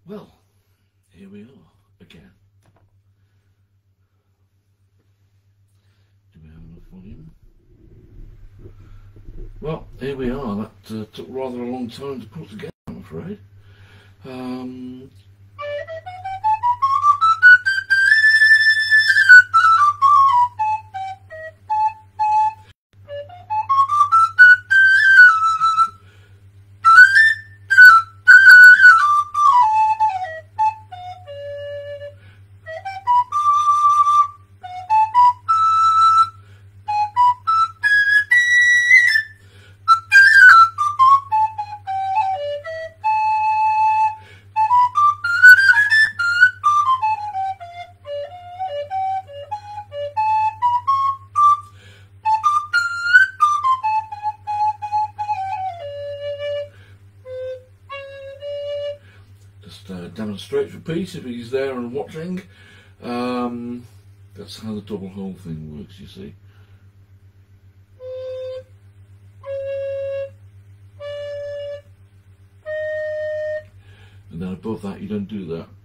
Well, here we are again. Do we have enough volume? Well, here we are. That took rather a long time to put together, I'm afraid. Demonstrate for Pete if he's there and watching. That's how the double hole thing works, you see. And then above that you don't do that.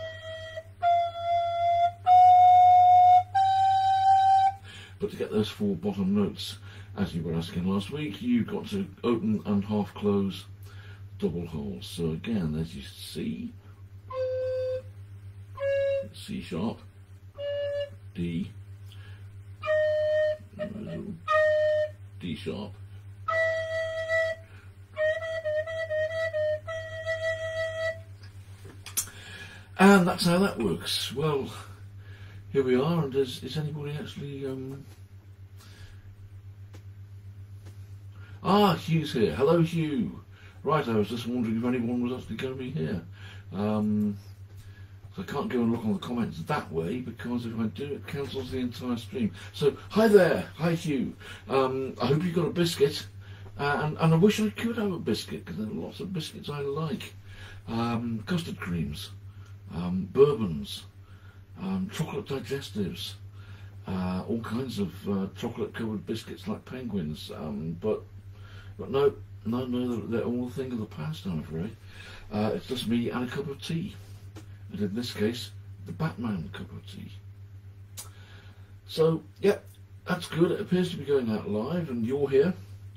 But to get those four bottom notes, as you were asking last week, you've got to open and half close double holes. So again, as you see, C sharp, D, D sharp, and that's how that works. Well, here we are, and is anybody actually Hugh's here. Hello, Hugh. Right, I was just wondering if anyone was actually going to be here. So I can't go and look on the comments that way, because if I do, it cancels the entire stream. So, hi there. Hi, Hugh. I hope you got a biscuit. And I wish I could have a biscuit, because there are lots of biscuits I like. Custard creams, bourbons, chocolate digestives, all kinds of chocolate-covered biscuits like penguins. But no, they're all a thing of the past, I'm afraid. It's just me and a cup of tea. And in this case, the Batman cup of tea. So, yeah, that's good. It appears to be going out live, and you're here.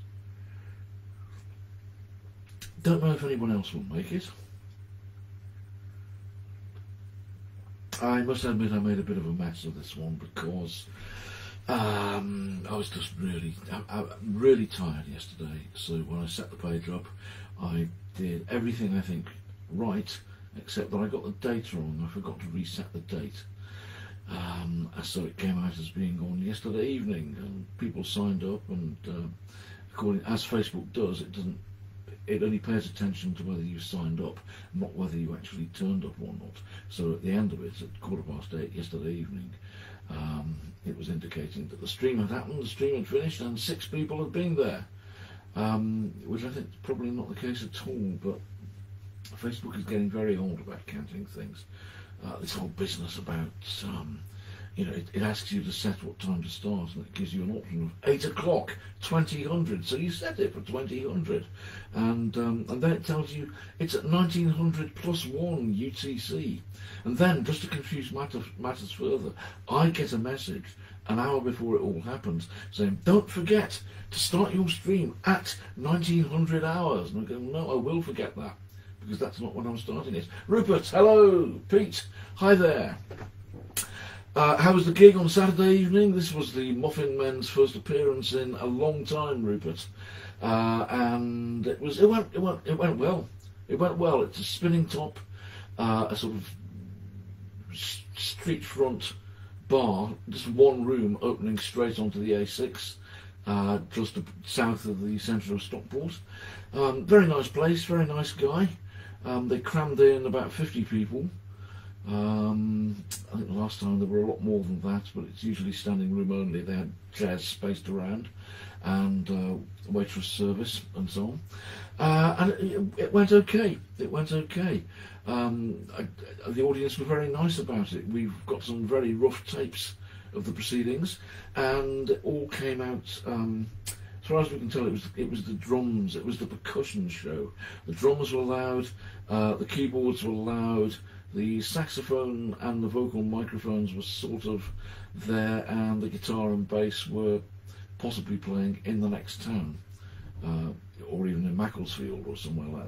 Don't know if anyone else will make it. I must admit I made a bit of a mess of this one, because I was just really tired yesterday. So when I set the page up, I did everything I think right, except that I got the date wrong. I forgot to reset the date. So it came out as being on yesterday evening, and people signed up, and according as Facebook does, it only pays attention to whether you signed up, not whether you actually turned up or not. So at the end of it, at 8:15 yesterday evening, it was indicating that the stream had happened, the stream had finished, and 6 people had been there, which I think is probably not the case at all, but Facebook is getting very old about counting things. This whole business about, it asks you to set what time to start, and it gives you an option of 8 o'clock, 2000. So you set it for 2000, and then it tells you it's at 1900 plus 1 UTC. And then, just to confuse matters further, I get a message an hour before it all happens saying, don't forget to start your stream at 1900 hours. And I go, no, I will forget that, because that's not when I'm starting it. Rupert, hello. Pete, hi there. How was the gig on Saturday evening? This was the Muffin Men's first appearance in a long time, Rupert, and it went well. It went well. It's a spinning top, a sort of street front bar, just one room opening straight onto the A6, just south of the centre of Stockport. Very nice place, very nice guy. They crammed in about 50 people. I think the last time there were a lot more than that, but it's usually standing room only. They had chairs spaced around, and waitress service and so on. And it went okay. It went okay. The audience were very nice about it. We've got some very rough tapes of the proceedings, and it all came out as far as we can tell, it was the drums, it was the percussion show. The drums were loud, the keyboards were loud, the saxophone and the vocal microphones were sort of there, and the guitar and bass were possibly playing in the next town, or even in Macclesfield or somewhere like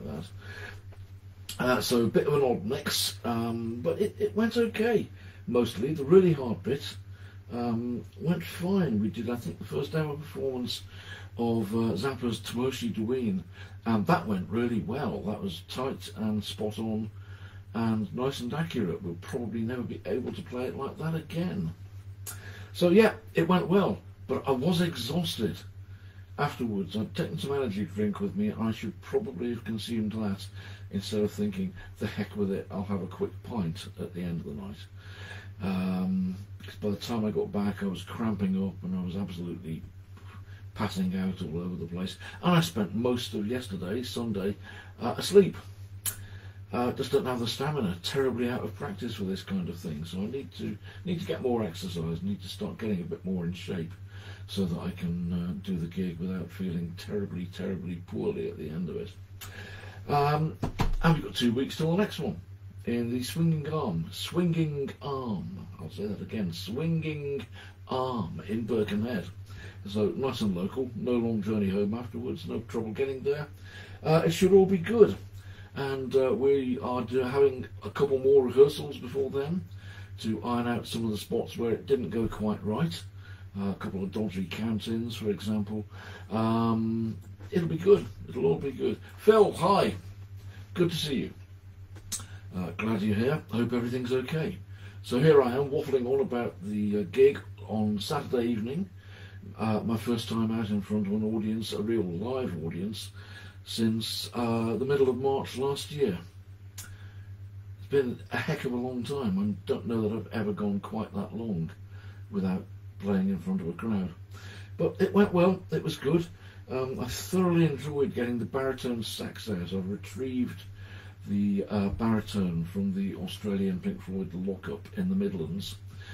that. So a bit of an odd mix, but it went okay, mostly. The really hard bit went fine. We did, I think, the first ever performance of Zappa's Tomoshi Dween, and that went really well. That was tight and spot on and nice and accurate. We'll probably never be able to play it like that again. So yeah, it went well, but I was exhausted afterwards. I'd taken some energy drink with me, and I should probably have consumed that instead of thinking, the heck with it, I'll have a quick pint at the end of the night. Because by the time I got back, I was cramping up and I was absolutely passing out all over the place. And I spent most of yesterday, Sunday, asleep. Just don't have the stamina, terribly out of practice for this kind of thing. So I need to get more exercise, need to start getting a bit more in shape, so that I can do the gig without feeling terribly, terribly poorly at the end of it. And we've got 2 weeks till the next one, in the Swinging Arm, I'll say that again, Swinging Arm in Birkenhead. So nice and local, no long journey home afterwards, no trouble getting there. It should all be good. And we are having a couple more rehearsals before then, to iron out some of the spots where it didn't go quite right. A couple of dodgy count-ins, for example. It'll be good. It'll all be good. Phil, hi. Good to see you. Glad you're here. Hope everything's okay. So here I am, waffling on about the gig on Saturday evening. My first time out in front of an audience, a real live audience, since the middle of March last year. It's been a heck of a long time. I don't know that I've ever gone quite that long without playing in front of a crowd. But it went well, it was good. I thoroughly enjoyed getting the baritone sax out. I've retrieved the baritone from the Australian Pink Floyd Lockup in the Midlands,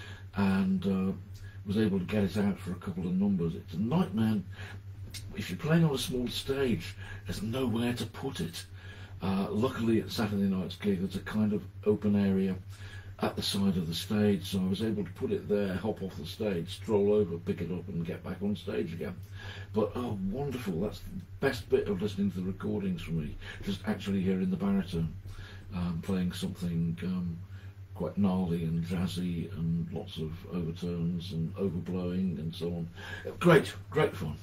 and was able to get it out for a couple of numbers. It's a nightmare. If you're playing on a small stage, there's nowhere to put it. Luckily at Saturday night's gig there's a kind of open area at the side of the stage, so I was able to put it there, hop off the stage, stroll over, pick it up and get back on stage again. But oh, wonderful, that's the best bit of listening to the recordings for me, just actually hearing the baritone playing something quite gnarly and jazzy and lots of overtones and overblowing and so on. Great fun.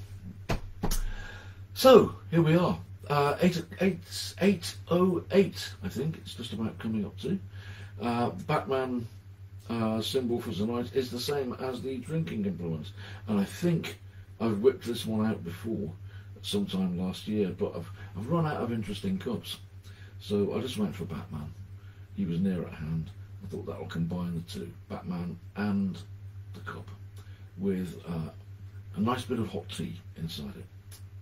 So here we are, 8:08 I think it's just about coming up to. Batman symbol for tonight is the same as the drinking implement, and I think I've whipped this one out before sometime last year, but I've run out of interesting cups, so I just went for Batman. He was near at hand. I thought that'll combine the two, Batman and the cup, with a nice bit of hot tea inside it.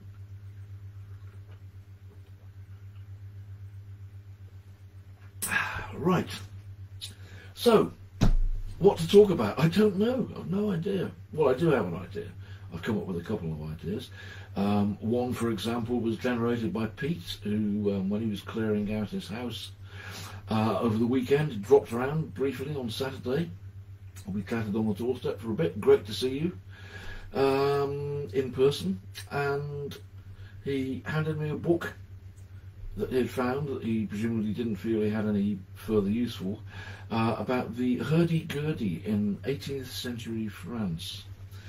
Right, so what to talk about? I don't know. I've no idea. Well, I do have an idea. I've come up with a couple of ideas. One, for example, was generated by Pete, who, when he was clearing out his house over the weekend, dropped around briefly on Saturday. We chatted on the doorstep for a bit. Great to see you in person. And he handed me a book that he'd found, that he presumably didn't feel he had any further use for, about the hurdy-gurdy in 18th century France,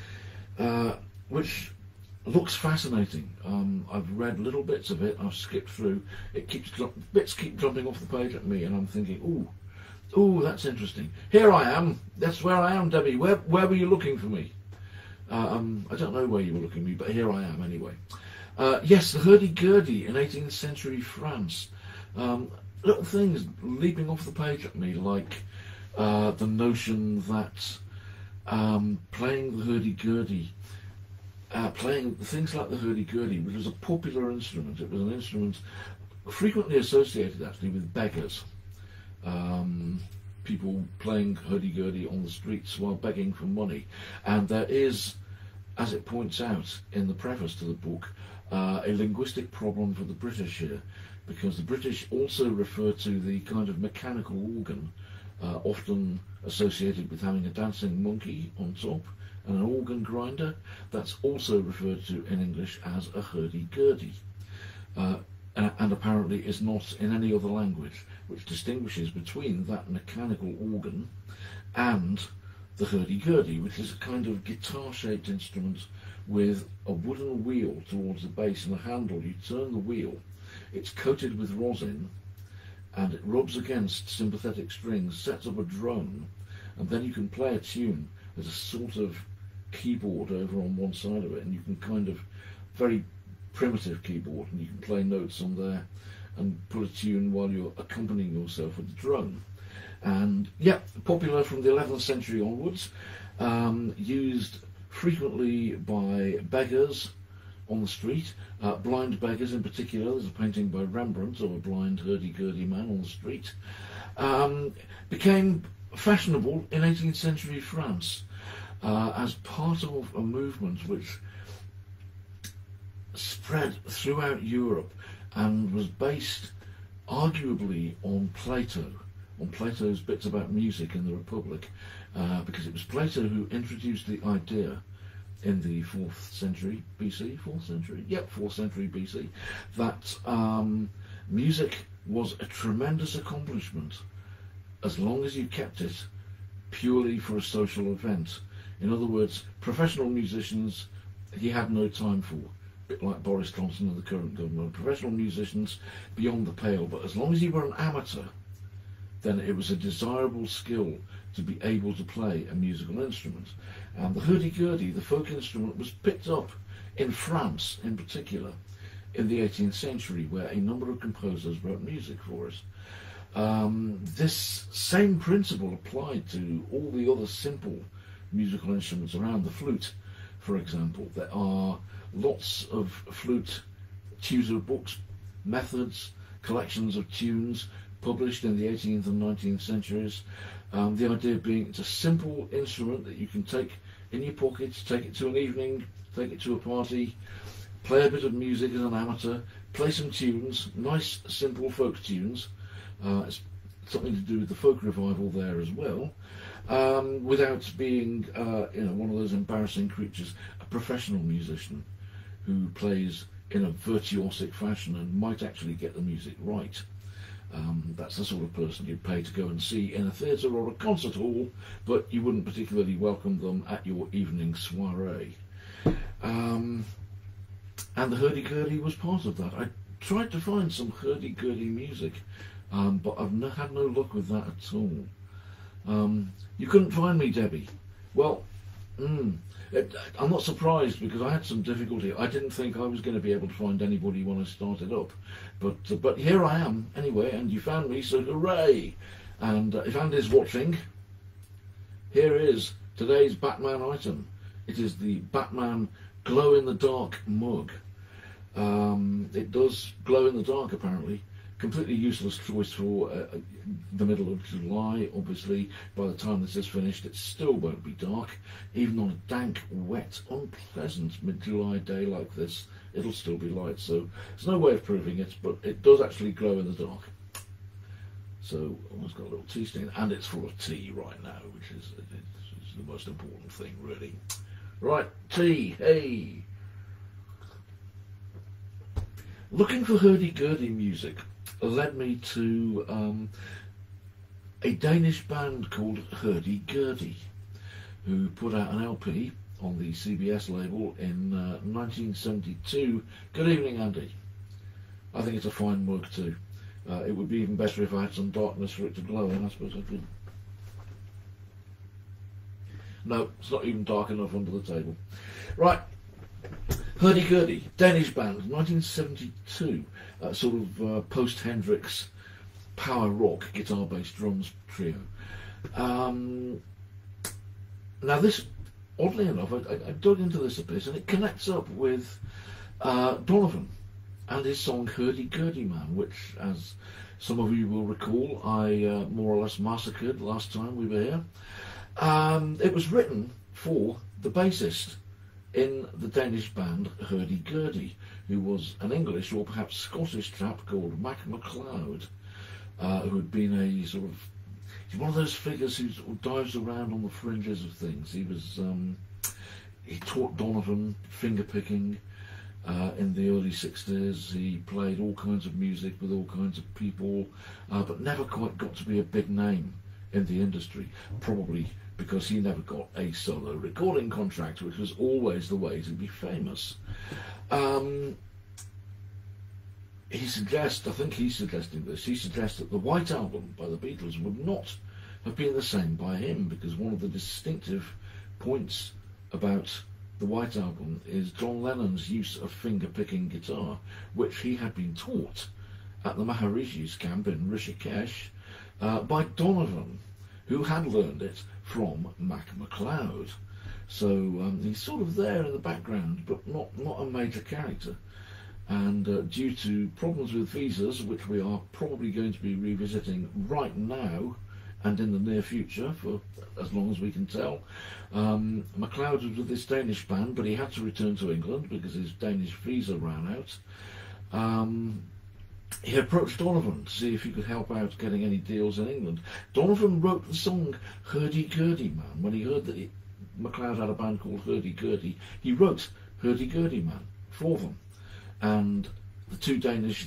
which looks fascinating. I've read little bits of it, I've skipped through, bits keep jumping off the page at me, and I'm thinking, ooh, that's interesting. Here I am, that's where I am, Debbie. Where were you looking for me? I don't know where you were looking for me, but here I am anyway. Yes, the hurdy-gurdy in 18th century France. Little things leaping off the page at me, like the notion that playing the hurdy-gurdy, playing things like the hurdy-gurdy, which was a popular instrument. It was an instrument frequently associated actually with beggars. People playing hurdy-gurdy on the streets while begging for money. And there is as it points out in the preface to the book, a linguistic problem for the British here, because the British also refer to the kind of mechanical organ, often associated with having a dancing monkey on top and an organ grinder. That's also referred to in English as a hurdy-gurdy, and apparently is not in any other language, which distinguishes between that mechanical organ and the hurdy-gurdy, which is a kind of guitar-shaped instrument with a wooden wheel towards the base and a handle. You turn the wheel, it's coated with rosin, and it rubs against sympathetic strings, sets up a drone, and then you can play a tune. There's a sort of keyboard over on one side of it, and you can kind of, very primitive keyboard, and you can play notes on there and put a tune while you're accompanying yourself with the drone. And yeah, popular from the 11th century onwards, used frequently by beggars on the street, blind beggars in particular. There's a painting by Rembrandt of a blind hurdy-gurdy man on the street. Became fashionable in 18th century France as part of a movement which spread throughout Europe and was based arguably on Plato, on Plato's bits about music in the Republic, because it was Plato who introduced the idea in the 4th century BC, 4th century? Yep, 4th century BC, that music was a tremendous accomplishment as long as you kept it purely for a social event. In other words, professional musicians he had no time for, a bit like Boris Johnson and the current government. Professional musicians beyond the pale, but as long as you were an amateur, then it was a desirable skill to be able to play a musical instrument. And the hurdy-gurdy, the folk instrument, was picked up in France in particular in the 18th century, where a number of composers wrote music for us. This same principle applied to all the other simple musical instruments around. The flute, for example. There are lots of flute tutor books, methods, collections of tunes published in the 18th and 19th centuries. The idea being it's a simple instrument that you can take in your pockets, take it to an evening, take it to a party, play a bit of music as an amateur, play some tunes, nice simple folk tunes. It's something to do with the folk revival there as well, without being one of those embarrassing creatures, a professional musician who plays in a virtuosic fashion and might actually get the music right. That's the sort of person you'd pay to go and see in a theatre or a concert hall, but you wouldn't particularly welcome them at your evening soiree. And the hurdy-gurdy was part of that. I tried to find some hurdy-gurdy music, but I've had no luck with that at all. You couldn't find me, Debbie. Well, I'm not surprised, because I had some difficulty. I didn't think I was going to be able to find anybody when I started up, but here I am anyway, and you found me, so hooray! And if Andy's watching, here is today's Batman item. It is the Batman glow-in-the-dark mug. It does glow in the dark, apparently. Completely useless choice for the middle of July, obviously. By the time this is finished, it still won't be dark. Even on a dank, wet, unpleasant mid-July day like this, it'll still be light. So there's no way of proving it, but it does actually glow in the dark. So it's got a little tea stain, and it's full of tea right now, which is the most important thing, really. Right, tea, hey! Looking for hurdy-gurdy music led me to a Danish band called Hurdy-Gurdy, who put out an LP on the CBS label in 1972. Good evening, Andy. I think it's a fine mug too. It would be even better if I had some darkness for it to glow in. I suppose I could. No, it's not even dark enough under the table. Right. Hurdy-Gurdy, Danish band, 1972, sort of post-Hendrix power rock, guitar, bass, drums trio. Now this, oddly enough, I dug into this a bit, and it connects up with Donovan and his song Hurdy-Gurdy Man, which, as some of you will recall, I more or less massacred last time we were here. It was written for the bassist in the Danish band Hurdy-Gurdy, who was an English or perhaps Scottish chap called Mac MacLeod, who had been a sort of, he's one of those figures who sort of dives around on the fringes of things. He was, he taught Donovan finger picking in the early 60s. He played all kinds of music with all kinds of people, but never quite got to be a big name in the industry, probably because he never got a solo recording contract, which was always the way to be famous. He suggests, I think he's suggesting this, he suggests that the White Album by the Beatles would not have been the same by him, because one of the distinctive points about the White Album is John Lennon's use of finger-picking guitar, which he had been taught at the Maharishi's camp in Rishikesh by Donovan, who had learned it from Mac MacLeod. So he's sort of there in the background, but not a major character. And due to problems with visas, which we are probably going to be revisiting right now and in the near future for as long as we can tell, MacLeod was with this Danish band, but he had to return to England because his Danish visa ran out. He approached Donovan to see if he could help out getting any deals in England. Donovan wrote the song Hurdy-Gurdy Man. When he heard that MacLeod had a band called Hurdy-Gurdy, he wrote Hurdy-Gurdy Man for them. And the Danish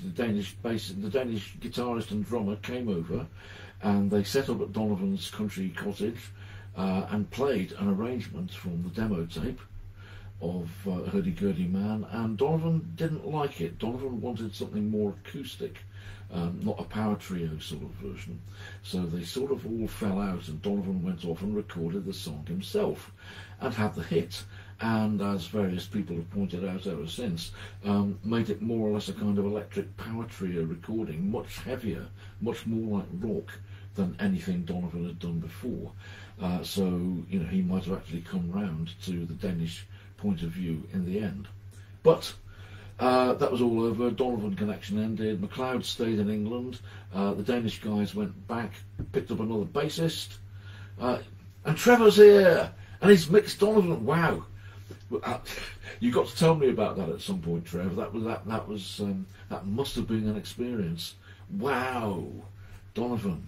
guitarist and drummer came over, and they set up at Donovan's country cottage and played an arrangement from the demo tape of Hurdy-Gurdy Man, and Donovan didn't like it. Donovan wanted something more acoustic, not a power trio sort of version. So they sort of all fell out, and Donovan went off and recorded the song himself and had the hit. And as various people have pointed out ever since, made it more or less a kind of electric power trio recording, much heavier, much more like rock than anything Donovan had done before. So, you know, he might have actually come round to the Danish point of view in the end. But that was all over. Donovan connection ended. MacLeod stayed in England. The Danish guys went back, picked up another bassist, and Trevor's here, and he's mixed Donovan. Wow. You got to tell me about that at some point, Trev. That must have been an experience. Wow, Donovan.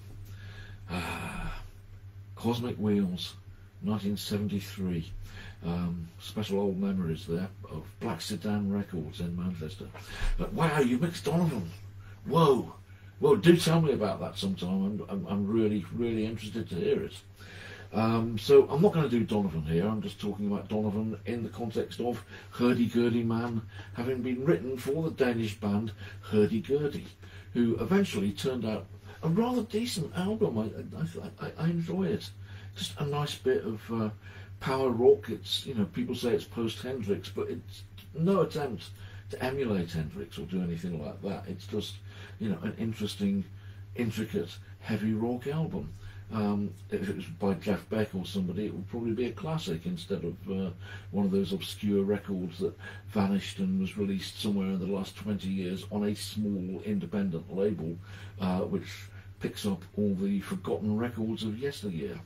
Cosmic Wheels, 1973. Special old memories there of Black Sedan Records in Manchester. But wow, you mixed Donovan. Whoa. Well, do tell me about that sometime. I'm really interested to hear it. So I'm not going to do Donovan here. I'm just talking about Donovan in the context of Hurdy-Gurdy Man having been written for the Danish band Hurdy-Gurdy, who eventually turned out a rather decent album. I enjoy it. Just a nice bit of power rock. It's, you know, people say it's post-Hendrix, but it's no attempt to emulate Hendrix or do anything like that. It's just, you know, an interesting, intricate, heavy rock album. If it was by Jeff Beck or somebody, it would probably be a classic instead of one of those obscure records that vanished and was released somewhere in the last 20 years on a small independent label, which picks up all the forgotten records of yesteryear.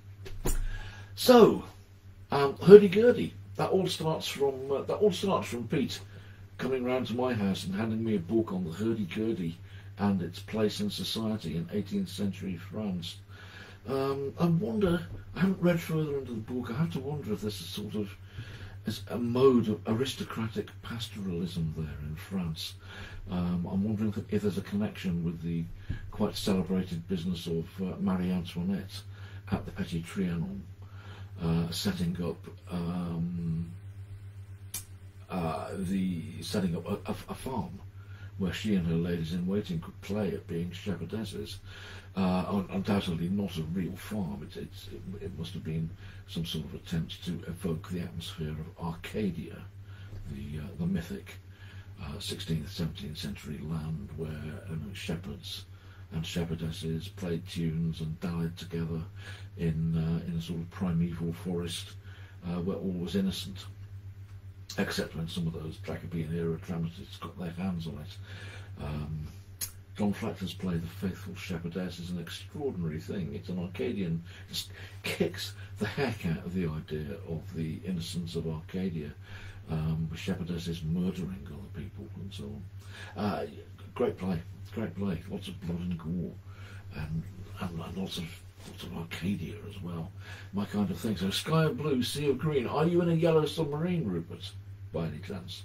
So, Hurdy-Gurdy. That all starts from Pete coming round to my house and handing me a book on the Hurdy-Gurdy and its place in society in 18th century France. I wonder, I haven't read further into the book, I have to wonder if this is sort of a mode of aristocratic pastoralism there in France. I'm wondering if there's a connection with the quite celebrated business of Marie Antoinette at the Petit Trianon, setting up a farm where she and her ladies-in-waiting could play at being shepherdesses. Undoubtedly not a real farm. It must have been some sort of attempt to evoke the atmosphere of Arcadia, the mythic 16th, 17th century land where shepherds and shepherdesses played tunes and dallied together in a sort of primeval forest where all was innocent, except when some of those Jacobean era dramatists got their hands on it. John Fletcher's play The Faithful Shepherdess is an extraordinary thing. It's an Arcadian, just kicks the heck out of the idea of the innocence of Arcadia. The shepherdess is murdering other people and so on. Great play, lots of blood and gore, and lots of Arcadia as well. My kind of thing. So sky of blue, sea of green. Are you in a yellow submarine, Rupert, by any chance?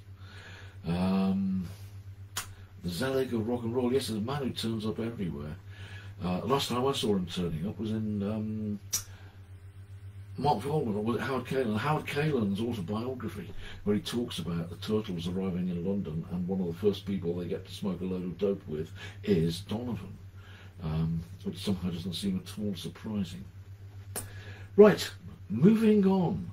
The Zelig of rock and roll. Yes, there's a man who turns up everywhere. Last time I saw him turning up was in Mark Volman, or was it Howard Caylan? Howard Caylan's autobiography, where he talks about the Turtles arriving in London, and one of the first people they get to smoke a load of dope with is Donovan, which somehow doesn't seem at all surprising. Right, moving on.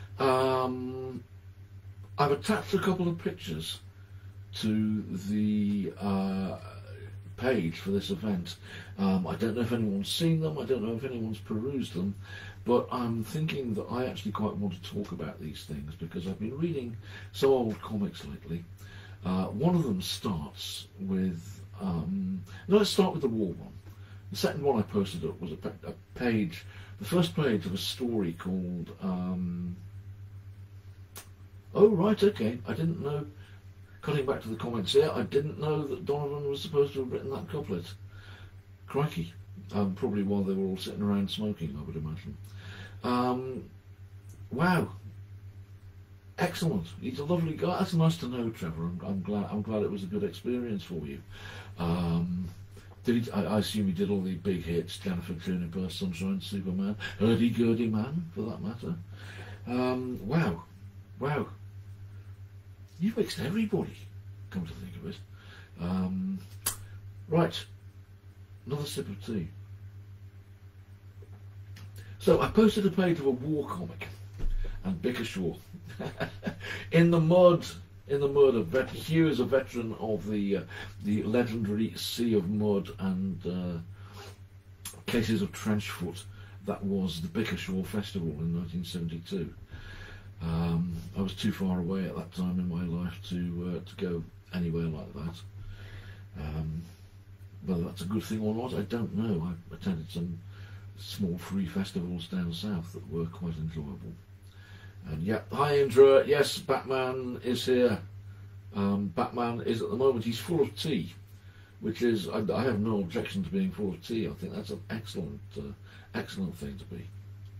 I've attached a couple of pictures to the page for this event. I don't know if anyone's seen them, I don't know if anyone's perused them, but I'm thinking that I actually quite want to talk about these things because I've been reading some old comics lately. One of them starts with, let's start with the war one. The second one I posted up was a page, the first page of a story called, oh right, okay, I didn't know, cutting back to the comments here, I didn't know that Donovan was supposed to have written that couplet. Crikey. Probably while they were all sitting around smoking, I would imagine. Wow. Excellent. He's a lovely guy. That's nice to know, Trevor. I'm glad it was a good experience for you. Did he, I assume he did all the big hits, Jennifer, Juniper, Sunshine, Superman, Hurdy-Gurdy Man, for that matter. Wow. Wow. You've mixed everybody, come to think of it. Right, another sip of tea. So I posted a page of a war comic, and Bickershaw. In the mud, Hugh is a veteran of the legendary Sea of Mud and Cases of Trenchfoot. That was the Bickershaw Festival in 1972. I was too far away at that time in my life to go anywhere like that. Whether that's a good thing or not, I don't know. I attended some small free festivals down south that were quite enjoyable. And yeah, hi Indra, yes, Batman is here. Batman is at the moment, he's full of tea, which is, I have no objection to being full of tea. I think that's an excellent, excellent thing to be.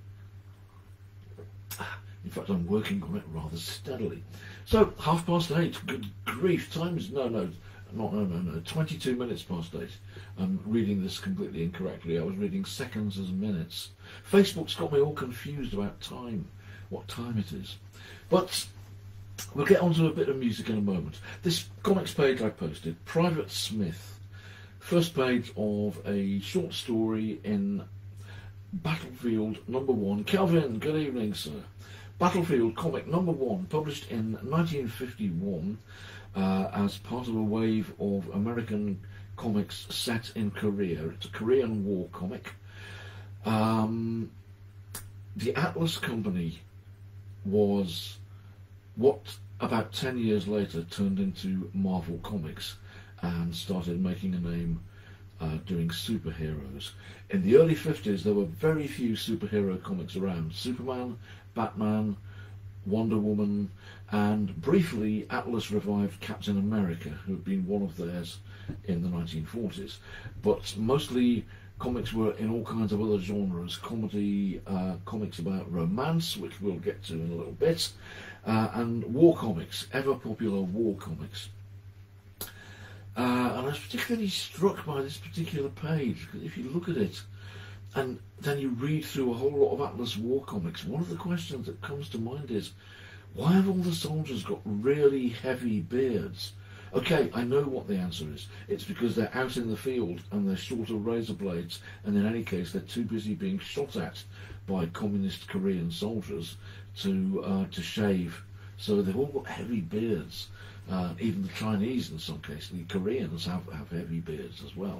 In fact, I'm working on it rather steadily. So, 8:30, good grief, time is, no, 22 minutes past 8. I'm reading this completely incorrectly. I was reading seconds as minutes. Facebook's got me all confused about time, what time it is. But we'll get onto a bit of music in a moment. This comics page I posted, Private Smith, first page of a short story in Battlefield #1. Kelvin, good evening, sir. Battlefield comic #1, published in 1951 as part of a wave of American comics set in Korea. It's a Korean War comic. The Atlas Company was what about 10 years later turned into Marvel Comics and started making a name doing superheroes. In the early 50s there were very few superhero comics around. Superman, Batman, Wonder Woman, and briefly Atlas revived Captain America, who had been one of theirs in the 1940s. But mostly comics were in all kinds of other genres, comedy, comics about romance, which we'll get to in a little bit, and war comics, ever popular war comics. And I was particularly struck by this particular page, because if you look at it, and then you read through a whole lot of Atlas War comics, one of the questions that comes to mind is, why have all the soldiers got really heavy beards? Okay, I know what the answer is. It's because they're out in the field and they're short of razor blades, and in any case they're too busy being shot at by communist Korean soldiers to shave. So they've all got heavy beards. Even the Chinese in some cases, the Koreans have heavy beards as well.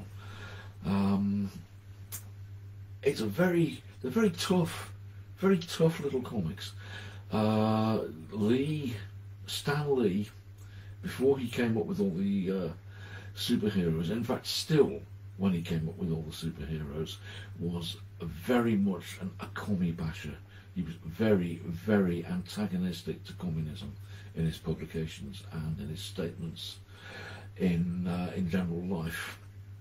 It's they're very tough little comics. Stan Lee, before he came up with all the superheroes. In fact, still, when he came up with all the superheroes, was very much a commie basher. He was very, very antagonistic to communism in his publications and in his statements in general life.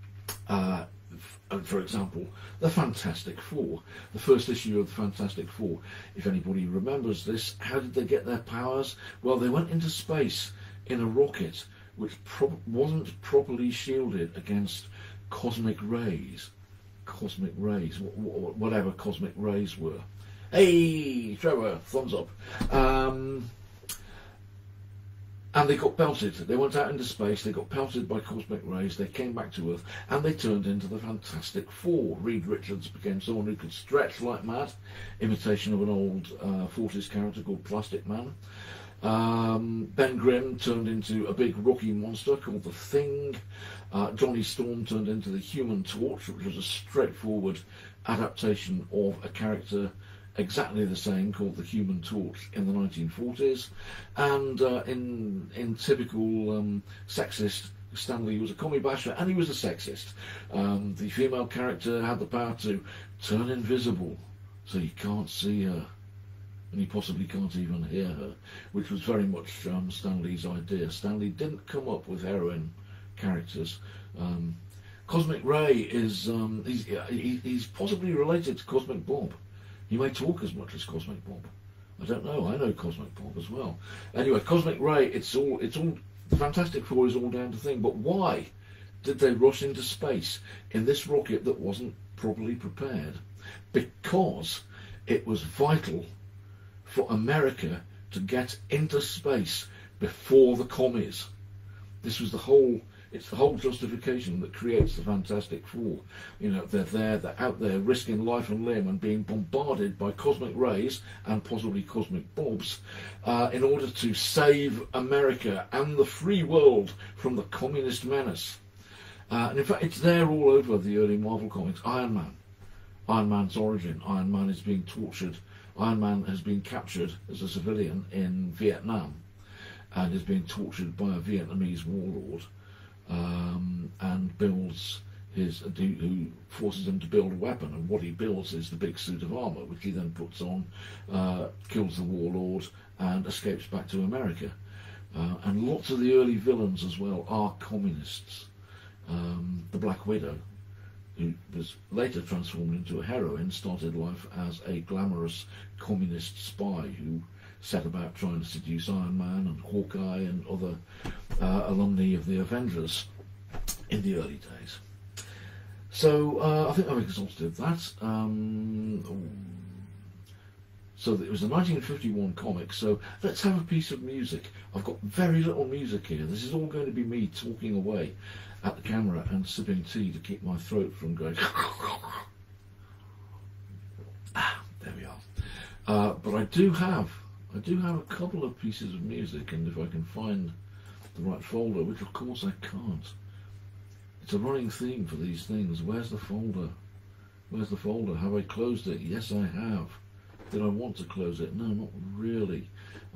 For example, the Fantastic Four, the first issue of the Fantastic Four. If anybody remembers this, how did they get their powers? Well, they went into space in a rocket which wasn't properly shielded against cosmic rays. Whatever cosmic rays were. Hey, Trevor, thumbs up. And they got pelted. They went out into space, they got pelted by cosmic rays, they came back to Earth, and they turned into the Fantastic Four. Reed Richards became someone who could stretch like mad, imitation of an old 40s character called Plastic Man. Ben Grimm turned into a big rocky monster called the Thing. Johnny Storm turned into the Human Torch, which was a straightforward adaptation of a character exactly the same called the Human Torch in the 1940s. And in typical sexist, Stan Lee was a commie basher and he was a sexist. The female character had the power to turn invisible so you can't see her, and you possibly can't even hear her, which was very much Stan Lee's idea. Stan Lee didn't come up with heroine characters. Cosmic Ray is he's possibly related to Cosmic Bob. He may talk as much as Cosmic Bob. I don't know. I know Cosmic Bob as well. Anyway, Cosmic Ray. It's all. The Fantastic Four is all down to thing. But why did they rush into space in this rocket that wasn't properly prepared? Because it was vital for America to get into space before the commies. This was the whole. It's the whole justification that creates the Fantastic Four. You know, they're out there risking life and limb and being bombarded by cosmic rays and possibly cosmic bobs in order to save America and the free world from the communist menace. And in fact, it's there all over the early Marvel comics. Iron Man. Iron Man's origin. Iron Man is being tortured. Iron Man has been captured as a civilian in Vietnam and is being tortured by a Vietnamese warlord. And builds who forces him to build a weapon, and what he builds is the big suit of armour, which he then puts on, kills the warlord, and escapes back to America. And lots of the early villains as well are communists. The Black Widow, who was later transformed into a heroine, started life as a glamorous communist spy who set about trying to seduce Iron Man and Hawkeye and other alumni of the Avengers in the early days. So I think I've exhausted that. So it was a 1951 comic, so let's have a piece of music. I've got very little music here. This is all going to be me talking away at the camera and sipping tea to keep my throat from going there we are. But I do have a couple of pieces of music, and if I can find the right folder, which of course I can't. It's a running theme for these things. Where's the folder? Where's the folder? Have I closed it? Yes, I have. Did I want to close it? No, not really.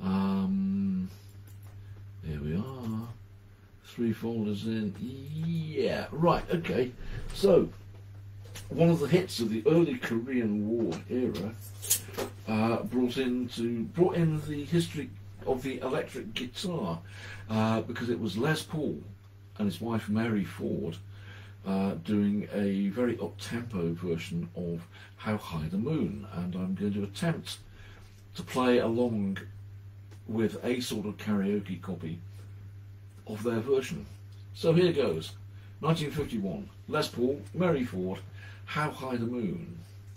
Here we are. 3 folders in. Yeah, right, okay. So, one of the hits of the early Korean War era brought in the history of the electric guitar because it was Les Paul and his wife Mary Ford doing a very up-tempo version of How High the Moon, and I'm going to attempt to play along with a sort of karaoke copy of their version. So here goes. 1951, Les Paul, Mary Ford, How High the Moon.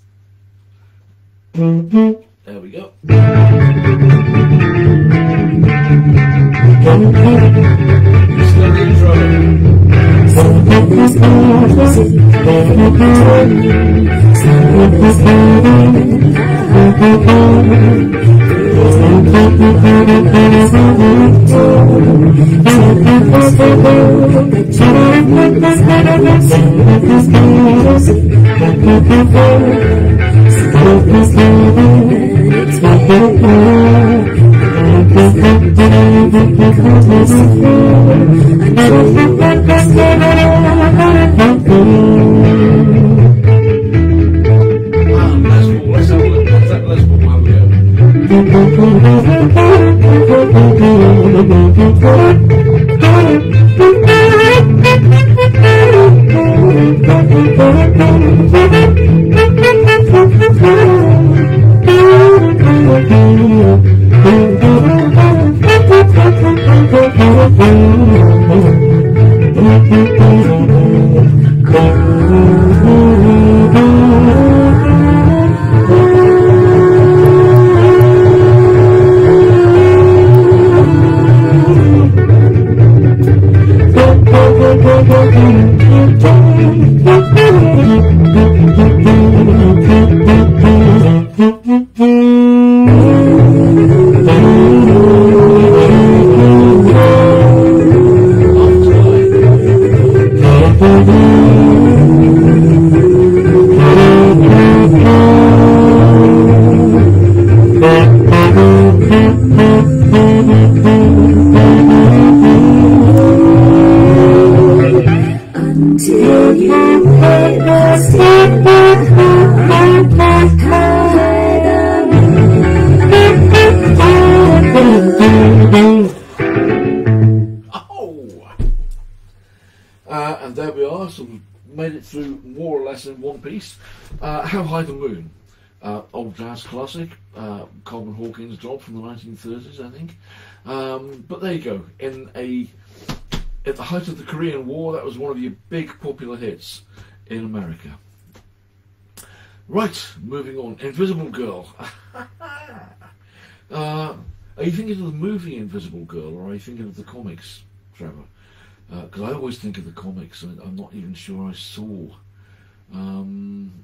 There we go. It's the intro. And there we are, sort of made it through more or less in one piece. How High the Moon, old jazz classic, Coleman Hawkins job from the 1930s, I think. But there you go. At the height of the Korean War, that was one of your big popular hits in America. Right, moving on. Invisible Girl. Are you thinking of the movie Invisible Girl, or are you thinking of the comics, Trevor? Because I always think of the comics, and I'm not even sure I saw. And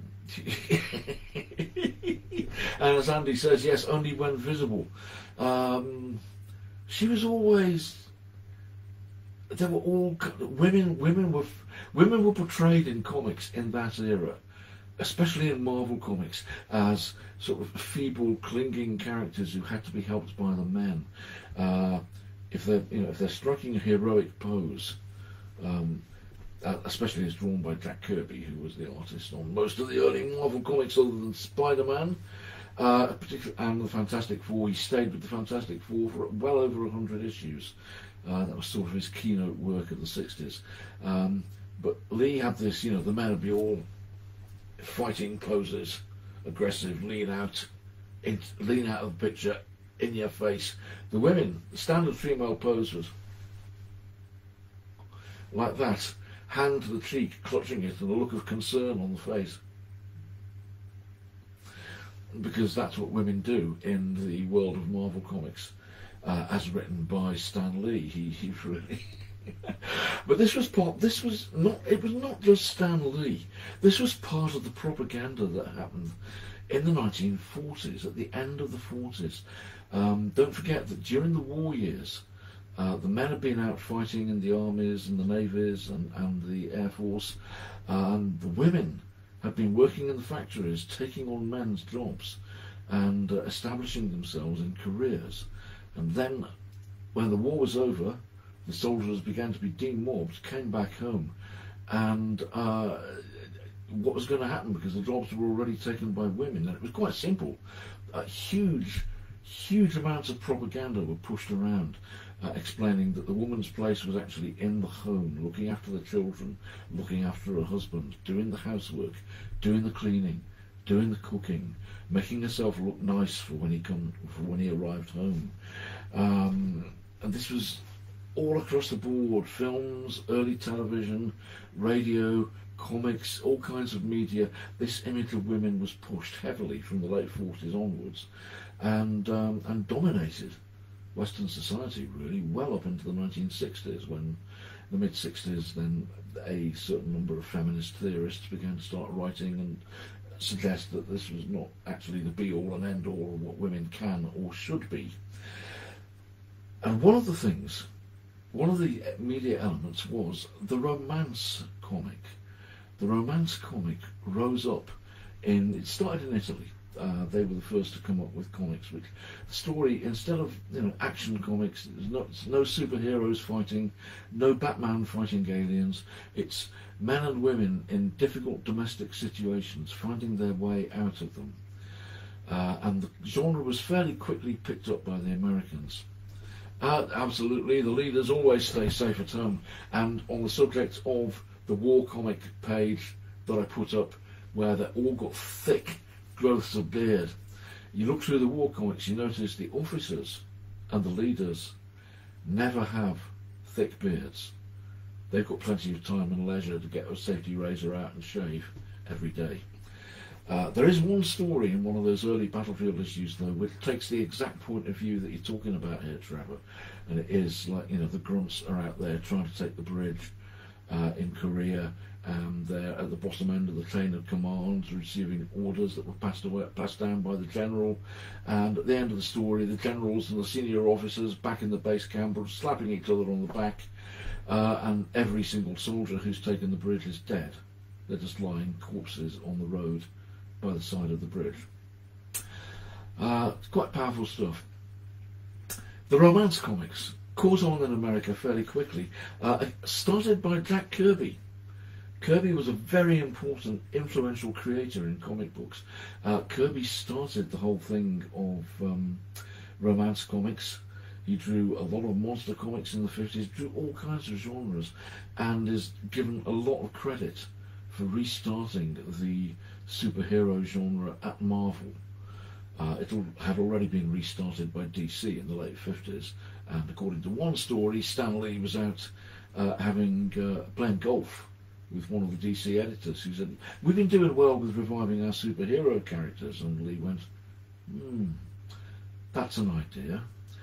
as Andy says, yes, only when visible. She was always. They were all women. Women were portrayed in comics in that era, especially in Marvel comics, as sort of feeble, clinging characters who had to be helped by the men. If they're striking a heroic pose, especially as drawn by Jack Kirby, who was the artist on most of the early Marvel comics, other than Spider-Man, and the Fantastic Four. He stayed with the Fantastic Four for well over 100 issues. That was sort of his keynote work of the 60s. But Lee had this, the men would be all fighting poses, aggressive, lean out of the picture, in your face. The women, the standard female pose was like that, hand to the cheek, clutching it, and a look of concern on the face. Because that's what women do in the world of Marvel Comics, as written by Stan Lee. He really. But it was not just Stan Lee. This was part of the propaganda that happened in the 1940s, at the end of the 40s. Don't forget that during the war years, the men had been out fighting in the armies and the navies and the air force, and the women had been working in the factories, taking on men's jobs and establishing themselves in careers. And then, when the war was over, the soldiers began to be demobbed, came back home, and what was going to happen, because the jobs were already taken by women. And it was quite simple. Huge amounts of propaganda were pushed around, explaining that the woman's place was actually in the home, looking after the children, looking after her husband, doing the housework, doing the cleaning, doing the cooking, making herself look nice for when he arrived home. And this was all across the board: films, early television, radio, comics, all kinds of media. This image of women was pushed heavily from the late 40s onwards, and dominated Western society really well up into the 1960s, when the mid-60s then a certain number of feminist theorists began to start writing and suggest that this was not actually the be-all and end-all of what women can or should be. And one of the media elements was the romance comic. The romance comic rose up it started in Italy, They were the first to come up with comics, which the story, instead of action comics, there's no superheroes fighting, no Batman fighting aliens. It's men and women in difficult domestic situations finding their way out of them. And the genre was fairly quickly picked up by the Americans. Absolutely, the leaders always stay safe at home. And on the subject of the war comic page that I put up, where they all got thick growths of beard, you look through the war comics, you notice the officers and the leaders never have thick beards. They've got plenty of time and leisure to get a safety razor out and shave every day. There is one story in one of those early Battlefield issues, though, which takes the exact point of view that you're talking about here, Trevor. And it is like, the grunts are out there trying to take the bridge in Korea, and they're at the bottom end of the chain of command, receiving orders that were passed down by the general. And at the end of the story, the generals and the senior officers back in the base camp are slapping each other on the back, and every single soldier who's taken the bridge is dead. They're just lying corpses on the road by the side of the bridge. It's quite powerful stuff. The romance comics caught on in America fairly quickly. Started by Jack Kirby. Kirby was a very important, influential creator in comic books. Kirby started the whole thing of romance comics. He drew a lot of monster comics in the 50s, drew all kinds of genres, and is given a lot of credit for restarting the superhero genre at Marvel. It had already been restarted by DC in the late 50s, and according to one story, Stan Lee was out playing golf with one of the DC editors, who said, "We've been doing well with reviving our superhero characters," and Lee went, "That's an idea."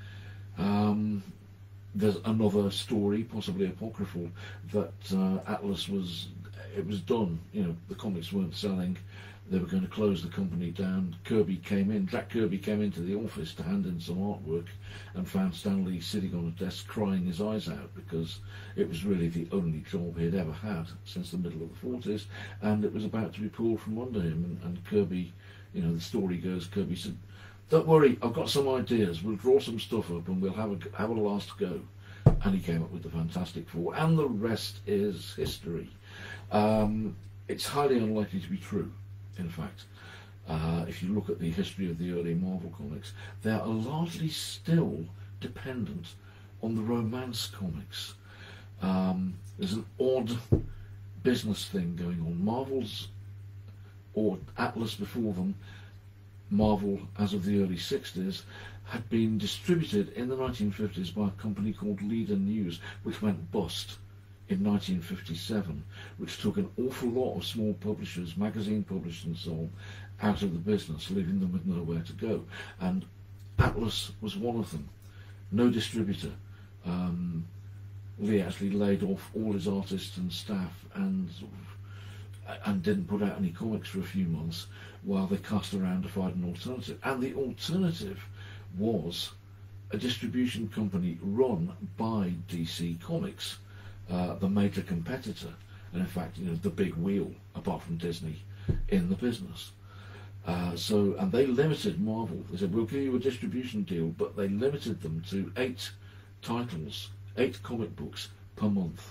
There's another story, possibly apocryphal, that Atlas was done. The comics weren't selling. They were going to close the company down. Jack Kirby came into the office to hand in some artwork and found Stan Lee sitting on a desk crying his eyes out, because it was really the only job he'd ever had since the middle of the 40s, and it was about to be pulled from under him. And Kirby, the story goes, Kirby said, "Don't worry, I've got some ideas. We'll draw some stuff up and we'll have a last go." And he came up with the Fantastic Four, and the rest is history. It's highly unlikely to be true, in fact. If you look at the history of the early Marvel comics, they are largely still dependent on the romance comics. There's an odd business thing going on. Marvel's, or Atlas before them, Marvel as of the early 60s, had been distributed in the 1950s by a company called Leader News, which went bust in 1957, which took an awful lot of small publishers, magazine publishers and so on, out of the business, leaving them with nowhere to go. And Atlas was one of them. No distributor. Lee actually laid off all his artists and staff and didn't put out any comics for a few months while they cast around to find an alternative. And the alternative was a distribution company run by DC Comics, the major competitor, and in fact, the big wheel, apart from Disney, in the business. And they limited Marvel. They said, "We'll give you a distribution deal," but they limited them to 8 titles, 8 comic books per month.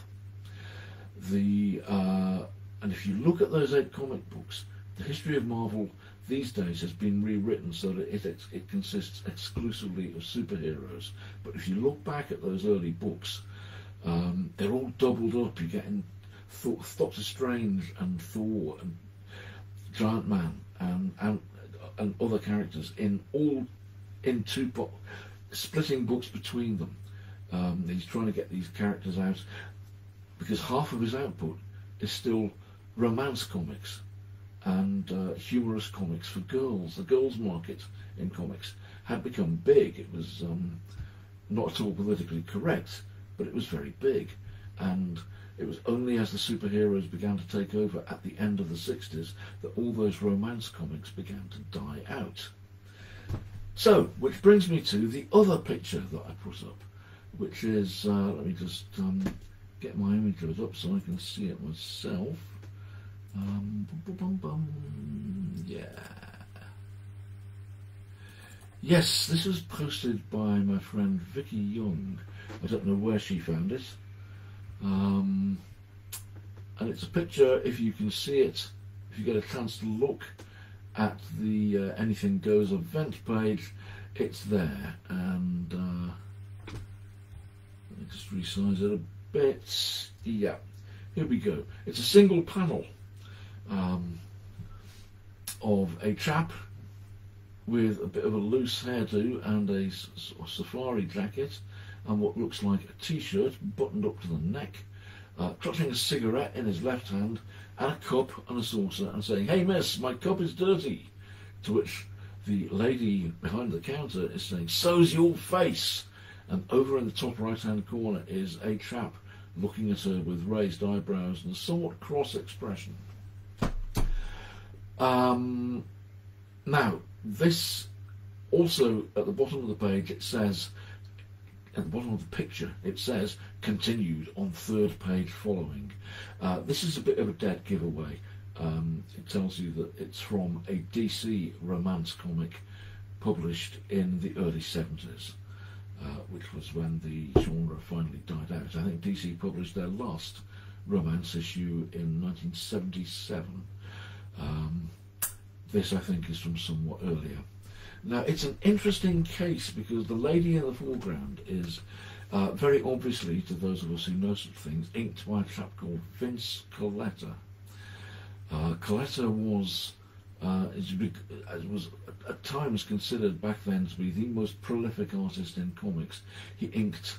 And if you look at those 8 comic books, the history of Marvel these days has been rewritten so that it consists exclusively of superheroes. But if you look back at those early books, they're all doubled up. You're getting Doctor Strange and Thor and Giant Man and other characters in 2 splitting books between them. He's trying to get these characters out because half of his output is still romance comics and humorous comics for girls. The girls' market in comics had become big. It was not at all politically correct, but it was very big. And it was only as the superheroes began to take over at the end of the 60s that all those romance comics began to die out. So, which brings me to the other picture that I put up, which is, let me just get my image of it up so I can see it myself. Yeah. Yes, this was posted by my friend Vicky Young. I don't know where she found it. And it's a picture, if you can see it, if you get a chance to look at the Anything Goes event page, it's there. And let me just resize it a bit. Yeah, here we go. It's a single panel of a chap with a bit of a loose hairdo and a safari jacket and what looks like a t-shirt buttoned up to the neck, clutching a cigarette in his left hand and a cup and a saucer and saying, "Hey miss, my cup is dirty," to which the lady behind the counter is saying, "So's your face." And over in the top right hand corner is a chap looking at her with raised eyebrows and a somewhat cross expression. Now, this also, at the bottom of the page, it says, at the bottom of the picture, it says, continued on third page following. This is a bit of a dead giveaway. It tells you that it's from a DC romance comic published in the early 70s, which was when the genre finally died out. I think DC published their last romance issue in 1977. This, I think, is from somewhat earlier. Now, it's an interesting case because the lady in the foreground is very obviously, to those of us who know such things, inked by a chap called Vince Colletta. Colletta was at times considered back then to be the most prolific artist in comics. He inked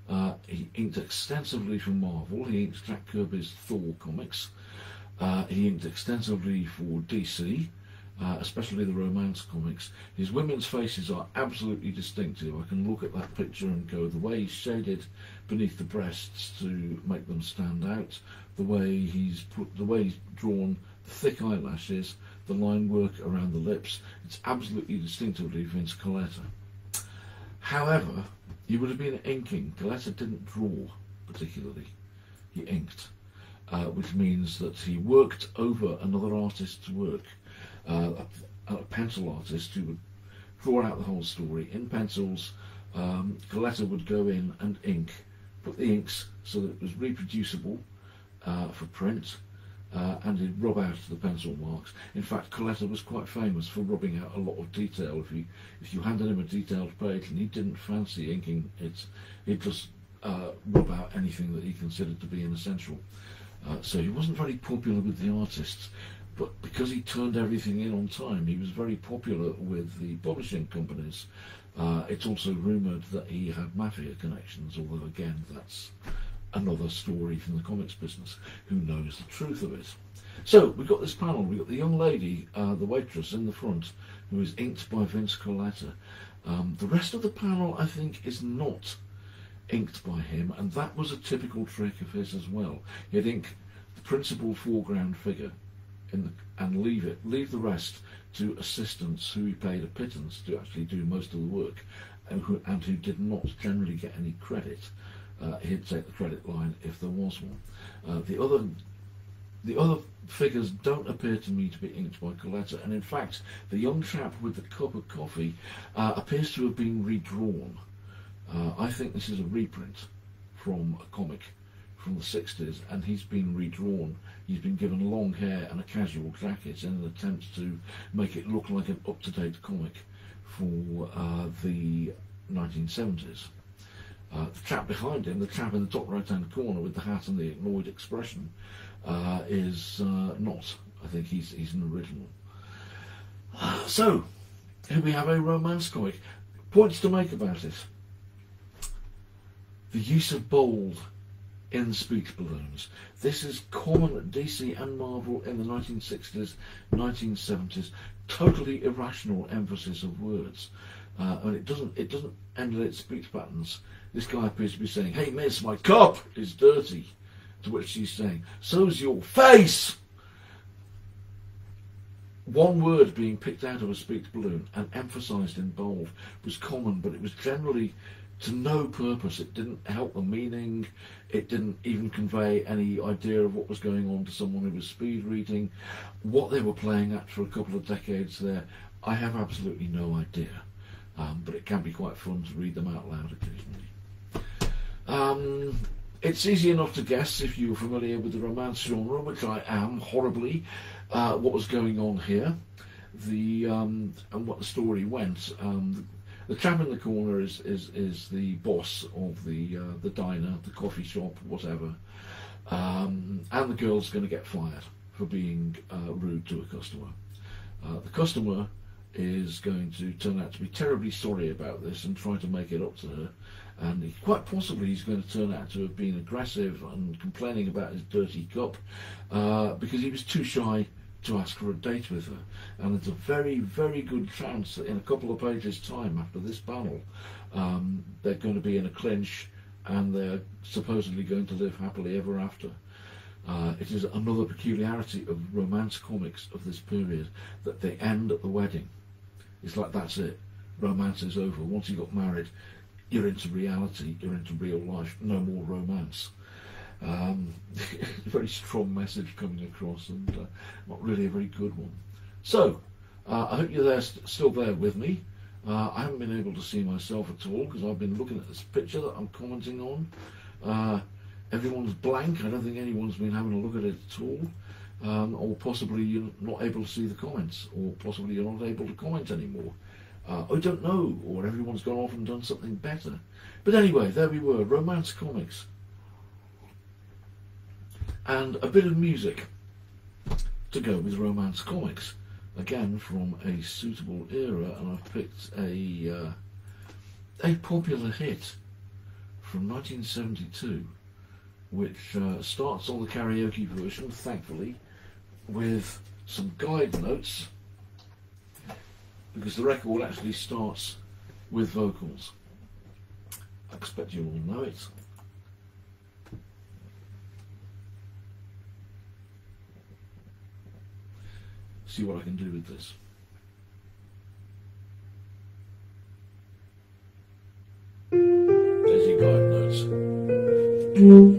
extensively for Marvel. He inked Jack Kirby's Thor comics. He inked extensively for DC. Especially the romance comics. His women's faces are absolutely distinctive. I can look at that picture and go, the way he's shaded beneath the breasts to make them stand out, the way he's drawn the thick eyelashes, the line work around the lips, it's absolutely distinctively Vince Colletta. However, he would have been inking. Colletta didn't draw particularly, he inked, which means that he worked over another artist's work. A pencil artist who would draw out the whole story in pencils. Colletta would go in and ink, put the inks so that it was reproducible for print, and he'd rub out the pencil marks. In fact, Colletta was quite famous for rubbing out a lot of detail. If you handed him a detailed page and he didn't fancy inking it, he'd just rub out anything that he considered to be inessential. So he wasn't very popular with the artists. But because he turned everything in on time, he was very popular with the publishing companies. It's also rumoured that he had mafia connections, although again, that's another story from the comics business. Who knows the truth of it? So, we've got this panel. We've got the young lady, the waitress in the front, who is inked by Vince Colletta. The rest of the panel, I think, is not inked by him, and that was a typical trick of his as well. He'd ink the principal foreground figure and leave the rest to assistants who he paid a pittance to actually do most of the work, and who did not generally get any credit. He'd take the credit line if there was one. The other figures don't appear to me to be inked by Colletta, and in fact, the young chap with the cup of coffee appears to have been redrawn. I think this is a reprint from a comic from the 60s, and he's been redrawn. He's been given long hair and a casual jacket in an attempt to make it look like an up-to-date comic for the 1970s. The chap behind him, the chap in the top right-hand corner with the hat and the annoyed expression, is not. I think he's an original. So, here we have a romance comic. Points to make about it. The use of bold in speech balloons. This is common at DC and Marvel in the 1960s, 1970s. Totally irrational emphasis of words, and it doesn't emulate speech patterns. This guy appears to be saying, "Hey miss, my cup is dirty," to which she's saying, "So's your face." One word being picked out of a speech balloon and emphasised in bold was common, but it was generally to no purpose. It didn't help the meaning. It didn't even convey any idea of what was going on to someone who was speed reading. What they were playing at for a couple of decades there, I have absolutely no idea. but it can be quite fun to read them out loud occasionally. It's easy enough to guess, if you're familiar with the romance genre, which I am horribly, what was going on here, and what the story went. The chap in the corner is the boss of the diner, the coffee shop, whatever, and the girl's going to get fired for being rude to a customer. The customer is going to turn out to be terribly sorry about this and try to make it up to her, and quite possibly he's going to turn out to have been aggressive and complaining about his dirty cup because he was too shy to ask for a date with her. And there's a very, very good chance that in a couple of pages' time after this panel, they're going to be in a clinch and they're supposedly going to live happily ever after. It is another peculiarity of romance comics of this period that they end at the wedding. It's like, that's it, romance is over. Once you got married, you're into reality, you're into real life, no more romance. Very strong message coming across, and not really a very good one. So, I hope you're there, still there with me. I haven't been able to see myself at all because I've been looking at this picture that I'm commenting on. Everyone's blank. I don't think anyone's been having a look at it at all. Or possibly you're not able to see the comments, or possibly you're not able to comment anymore. I don't know, or everyone's gone off and done something better. But anyway, there we were, romance comics. And a bit of music to go with romance comics, again from a suitable era, and I've picked a popular hit from 1972, which starts on the karaoke version, thankfully, with some guide notes, because the record actually starts with vocals. I expect you all know it. See what I can do with this. There's your guide notes.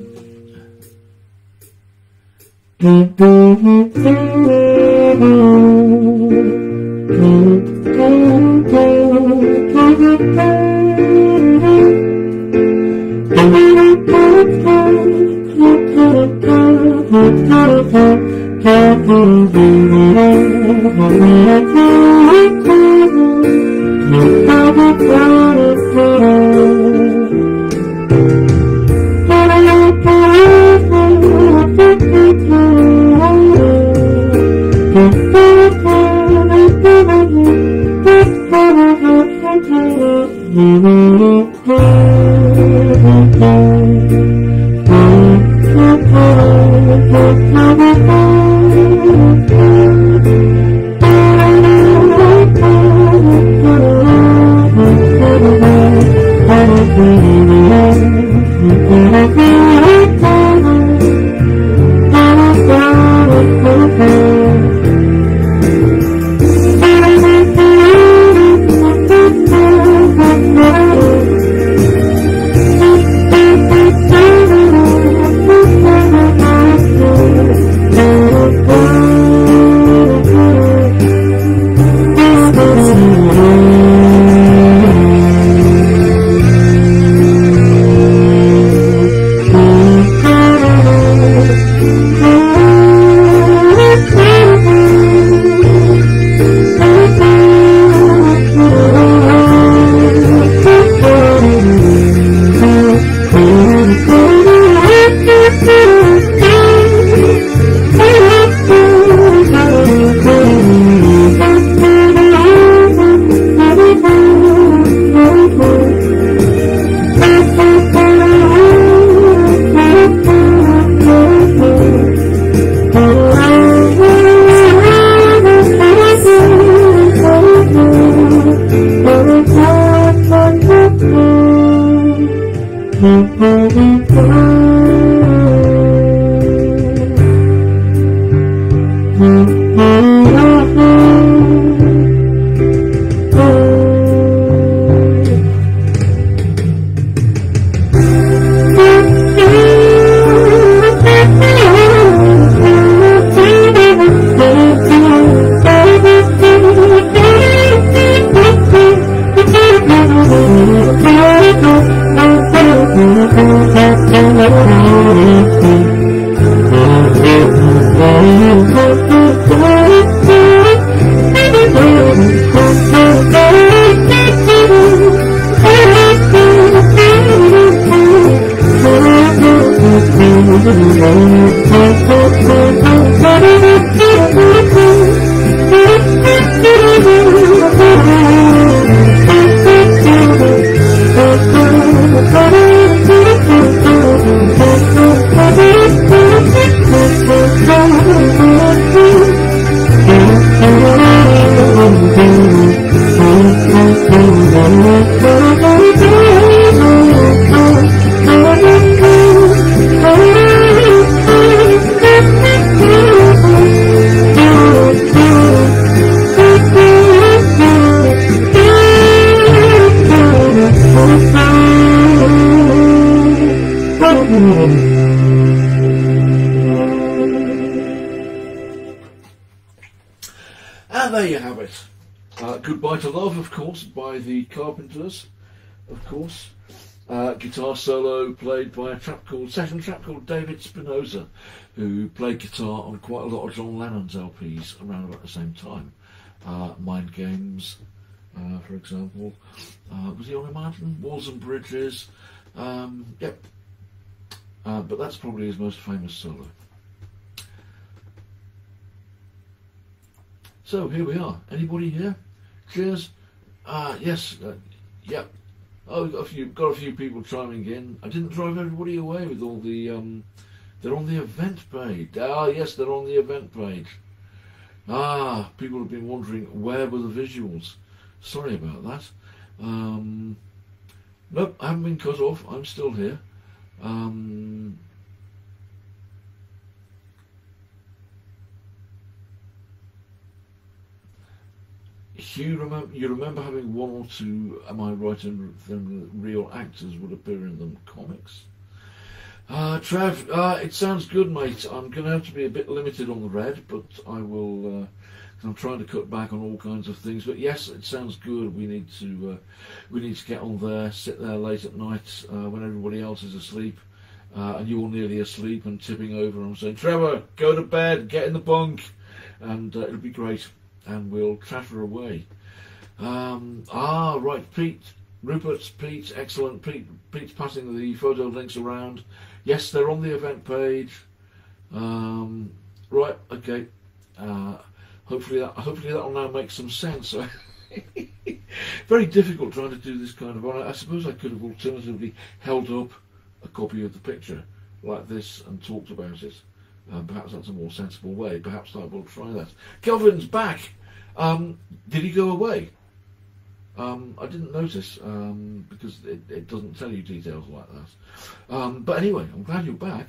And there you have it. Goodbye to Love, of course, by the Carpenters, of course. Guitar solo played by a session chap called David Spinoza, who played guitar on quite a lot of John Lennon's LPs around about the same time. Mind Games, for example. Was he on Imagine? Walls and Bridges. Yep. But that's probably his most famous solo. So here we are. Anybody here? Cheers. Yes. Yep. Oh, got a few people chiming in. I didn't drive everybody away with all the. They're on the event page. Ah, yes, they're on the event page. Ah, people have been wondering where were the visuals. Sorry about that. Nope, I haven't been cut off. I'm still here. Hugh, you remember having one or two, am I right in them real actors would appear in them comics? Trev, it sounds good, mate. I'm going to have to be a bit limited on the red, but I will, I'm trying to cut back on all kinds of things. But yes, it sounds good. We need to get on there, sit there late at night when everybody else is asleep, and you're nearly asleep and tipping over. I'm saying, Trevor, go to bed, get in the bunk, and it'll be great. And we'll chatter away. Right, Pete, Rupert, Pete, excellent. Pete's passing the photo links around. Yes, they're on the event page. Right, okay. Hopefully that'll now make some sense. Very difficult trying to do this kind of. I suppose I could have alternatively held up a copy of the picture like this and talked about it. Perhaps that's a more sensible way. Perhaps I will try that. Kelvin's back. Did he go away? I didn't notice because it doesn't tell you details like that. But anyway, I'm glad you're back.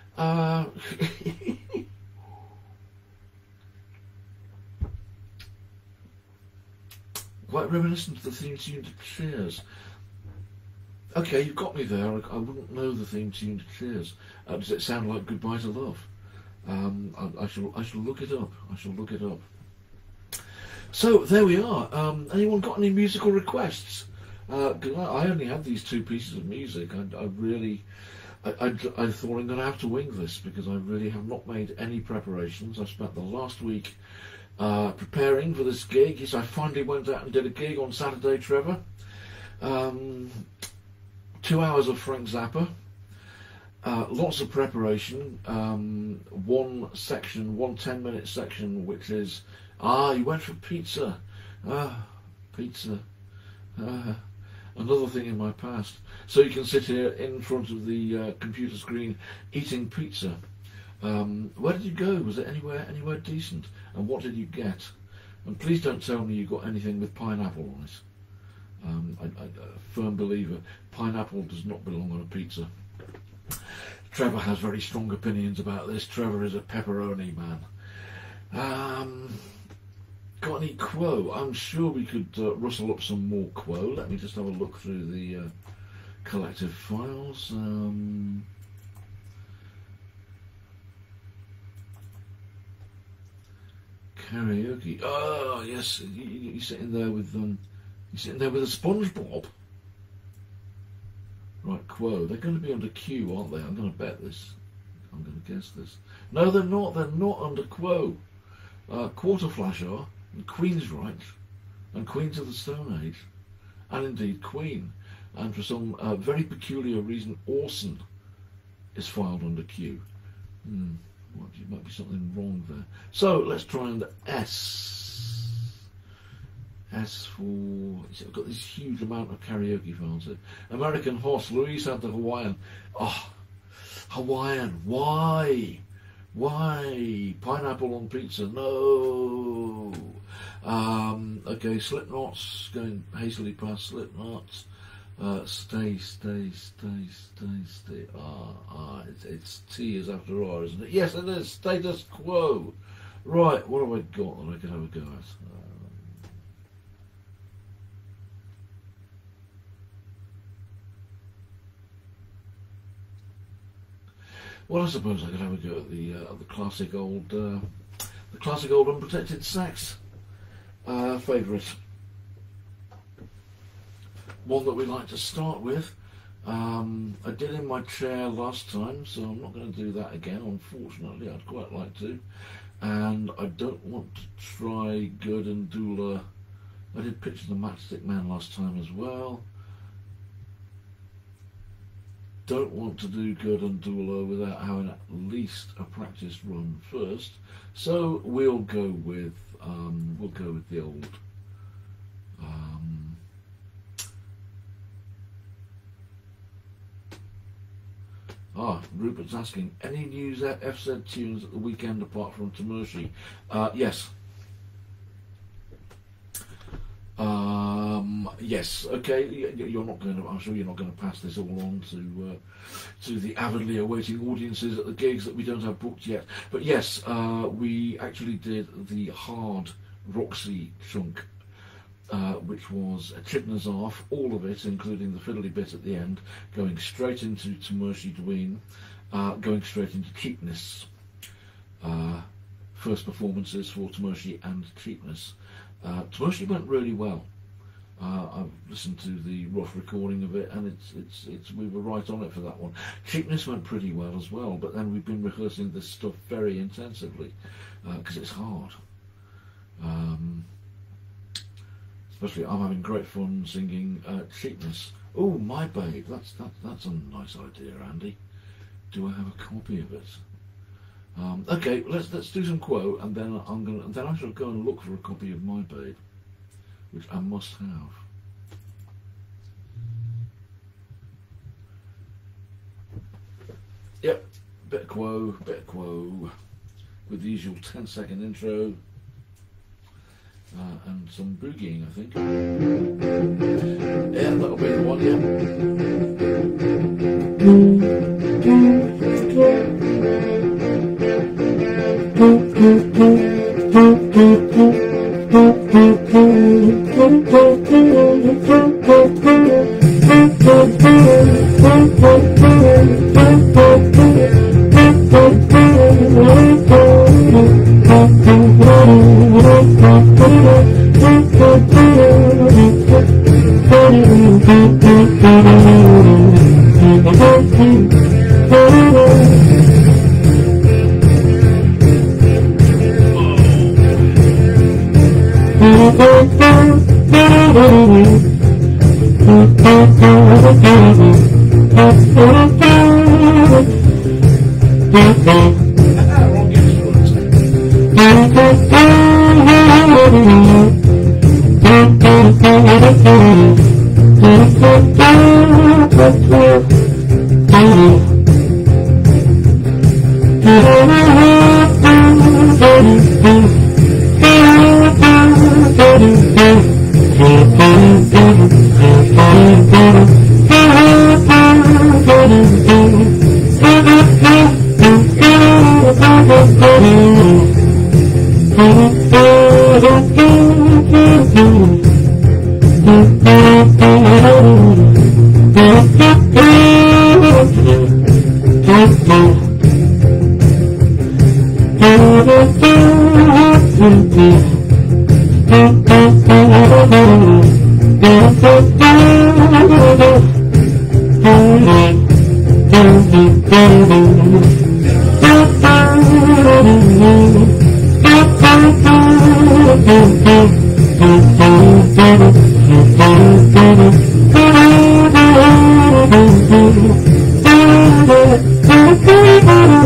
Quite reminiscent of the theme tune to Cheers. Okay, you've got me there. I wouldn't know the theme tune to Cheers. Does it sound like Goodbye to Love? I shall look it up. I shall look it up. So there we are. Anyone got any musical requests? I only had these two pieces of music. I thought I'm going to have to wing this because I really have not made any preparations. I spent the last week preparing for this gig. Yes, I finally went out and did a gig on Saturday, Trevor. 2 hours of Frank Zappa. Lots of preparation. One 10-minute section, which is, you went for pizza. Pizza. Another thing in my past. So you can sit here in front of the computer screen eating pizza. Where did you go? Was it anywhere decent? And what did you get? And please don't tell me you got anything with pineapple on it. I'm a firm believer. Pineapple does not belong on a pizza. Trevor has very strong opinions about this. Trevor is a pepperoni man. Got any quo? I'm sure we could rustle up some more quo. Let me just have a look through the collective files. Karaoke. Oh yes, you're sitting there with a SpongeBob. Right, quo. They're going to be under Q, aren't they? I'm going to bet this. I'm going to guess this. No, they're not. They're not under Quo. Quarterflash are, and Queensryche, and Queens of the Stone Age, and indeed Queen. And for some very peculiar reason, Orson is filed under Q. Well, there might be something wrong there. So let's try and S. S for... I've got this huge amount of karaoke files here. American Horse, Luis had the Hawaiian. Oh, Hawaiian, why? Why? Pineapple on pizza, no. Okay, Slipknot's going hastily past Slipknot. Stay. It's T is after R, isn't it? Yes, it is. Status Quo. Right, what have I got that I can have a go at? Well, I suppose I could have a go at the classic old unprotected sax favourite. One that we like to start with. I did in my chair last time, so I'm not going to do that again, unfortunately. I'd quite like to. And I don't want to try Good and Doula. I did Picture the Matchstick Man last time as well. Don't want to do Good and Doula without having at least a practice run first. So we'll go with the old Rupert's asking, any news at FZ tunes at the weekend apart from Tamershi? Yes. Yes. Okay. You're not going to. I'm sure you're not going to pass this all on to the avidly awaiting audiences at the gigs that we don't have booked yet. But yes, we actually did the hard Roxy chunk, which was a Chibnaz off, all of it, including the fiddly bit at the end, going straight into Tamershi Dween, going straight into Cheapness. First performances for Tamershi and Cheapness. Tamershi went really well. I've listened to the rough recording of it, and it's we were right on it for that one. Cheapness went pretty well as well, but then we've been rehearsing this stuff very intensively because it's hard. Especially, I'm having great fun singing Cheapness. Oh, My Babe, that's a nice idea, Andy. Do I have a copy of it? Okay, let's do some Quo, and then I shall go and look for a copy of My Babe, which I must have. Yep, bit of Quo, with the usual 10-second intro. And some boogieing, I think. Yeah, that'll be the one,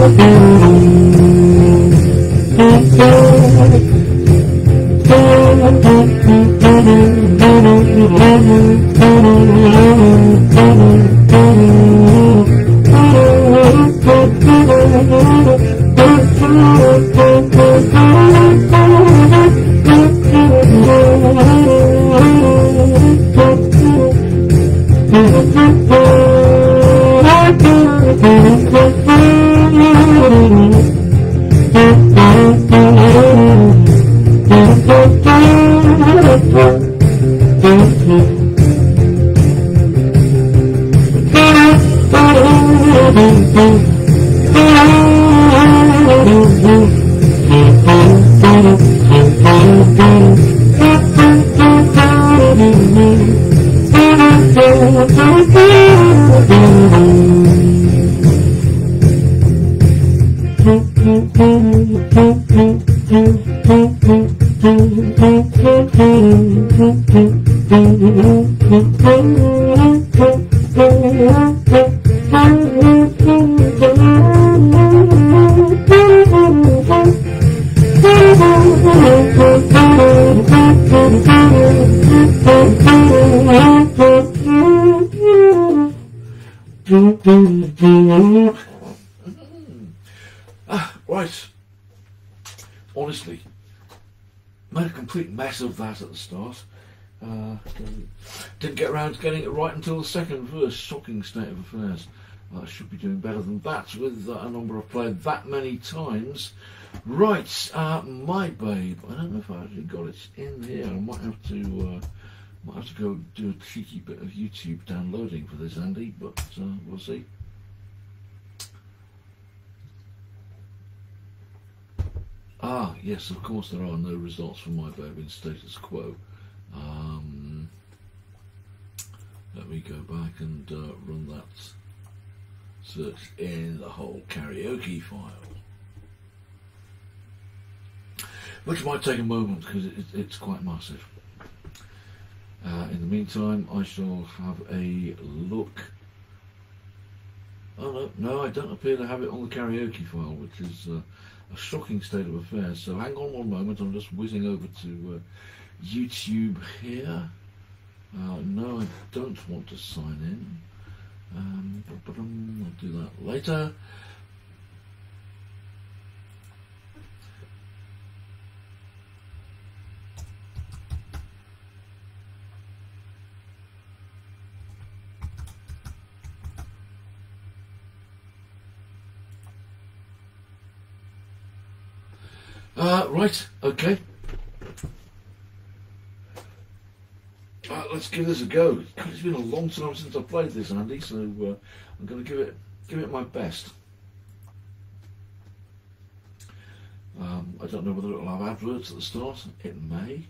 Right. Honestly, made a complete mess of that at the start. Didn't get around to getting it right until the second verse. Shocking state of affairs. I should be doing better than that with a number I've played that many times. Right, My Babe. I don't know if I actually got it in here. I might have to go do a cheeky bit of YouTube downloading for this, Andy, but we'll see. Ah, yes, of course there are no results for My Babe in status quo. Let me go back and run that search in the whole karaoke file, which might take a moment because it's quite massive. In the meantime, I shall have a look. Oh no, I don't appear to have it on the karaoke file, which is a shocking state of affairs. So hang on one moment, I'm just whizzing over to YouTube here. No, I don't want to sign in. I'll do that later. Right, okay. Let's give this a go. God, it's been a long time since I played this, Andy, so I'm going to give it my best. I don't know whether it'll have adverts at the start. It may.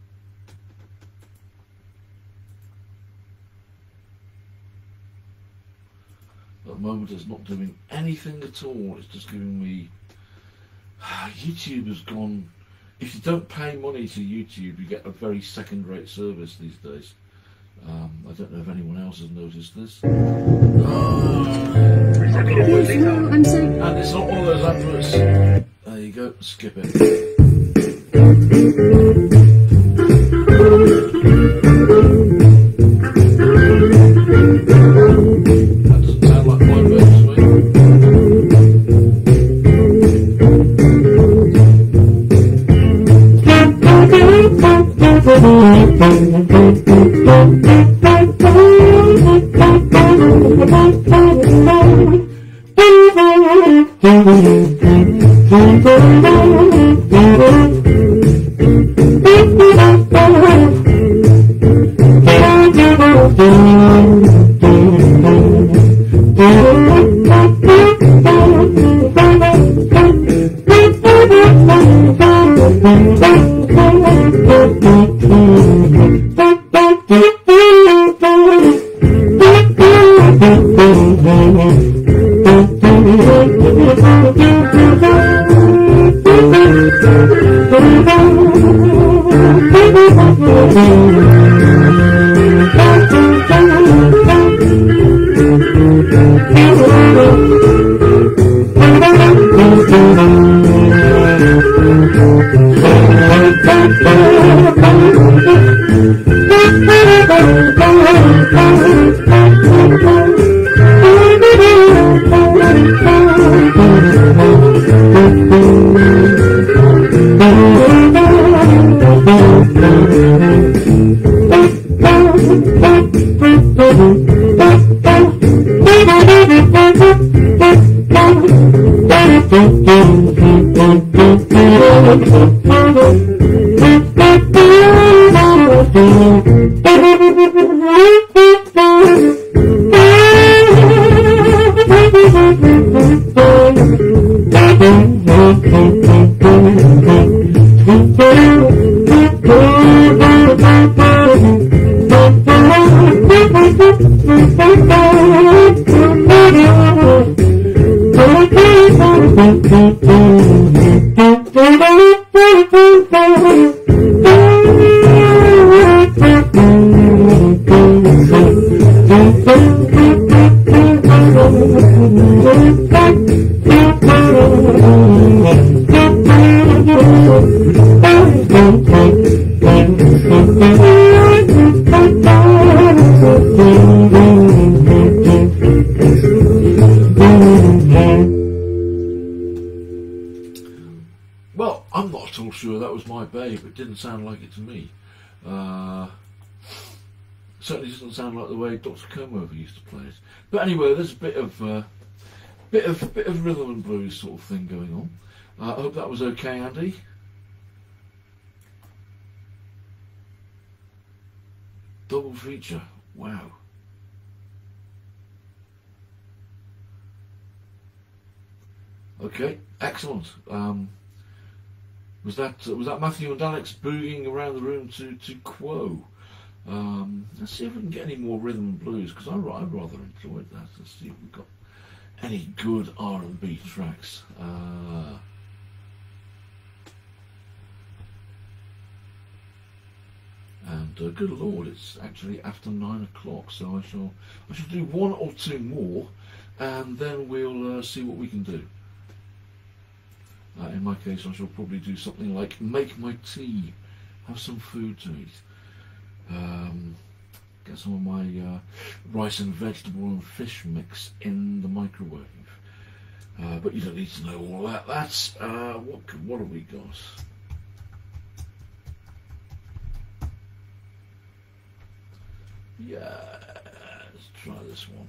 At the moment, it's not doing anything at all. It's just giving me. YouTube has gone. If you don't pay money to YouTube, you get a very second-rate service these days. I don't know if anyone else has noticed this. I'm sorry. And it's not one of those adverts. There you go. Skip it. That doesn't sound like my baby swing. Well, I'm not at all sure that was my babe. It didn't sound like it to me. Certainly doesn't sound like the way Dr. Comover used to play it. But anyway, there's a bit of rhythm and blues sort of thing going on. I hope that was okay, Andy. Double feature. Wow. Okay, excellent. Was that Matthew and Alex boogieing around the room to Quo? Let's see if we can get any more rhythm and blues, because I rather enjoyed that. Let's see if we've got any good R&B tracks. And good lord, it's actually after 9 o'clock, so I shall do one or two more, and then we'll see what we can do. In my case, I shall probably do something like make my tea, have some food to eat, get some of my rice and vegetable and fish mix in the microwave. But you don't need to know all that. That's what have we got? Yeah, let's try this one.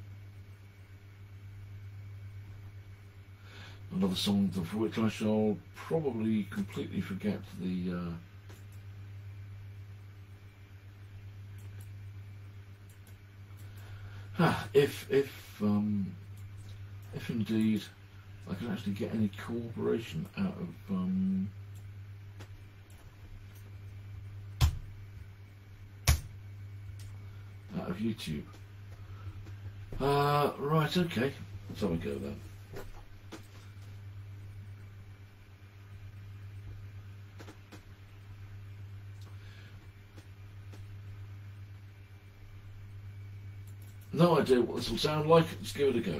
Another song for which I shall probably completely forget the if indeed I can actually get any cooperation out of YouTube. Right, okay, let's have a go then. No idea what this will sound like. Let's give it a go.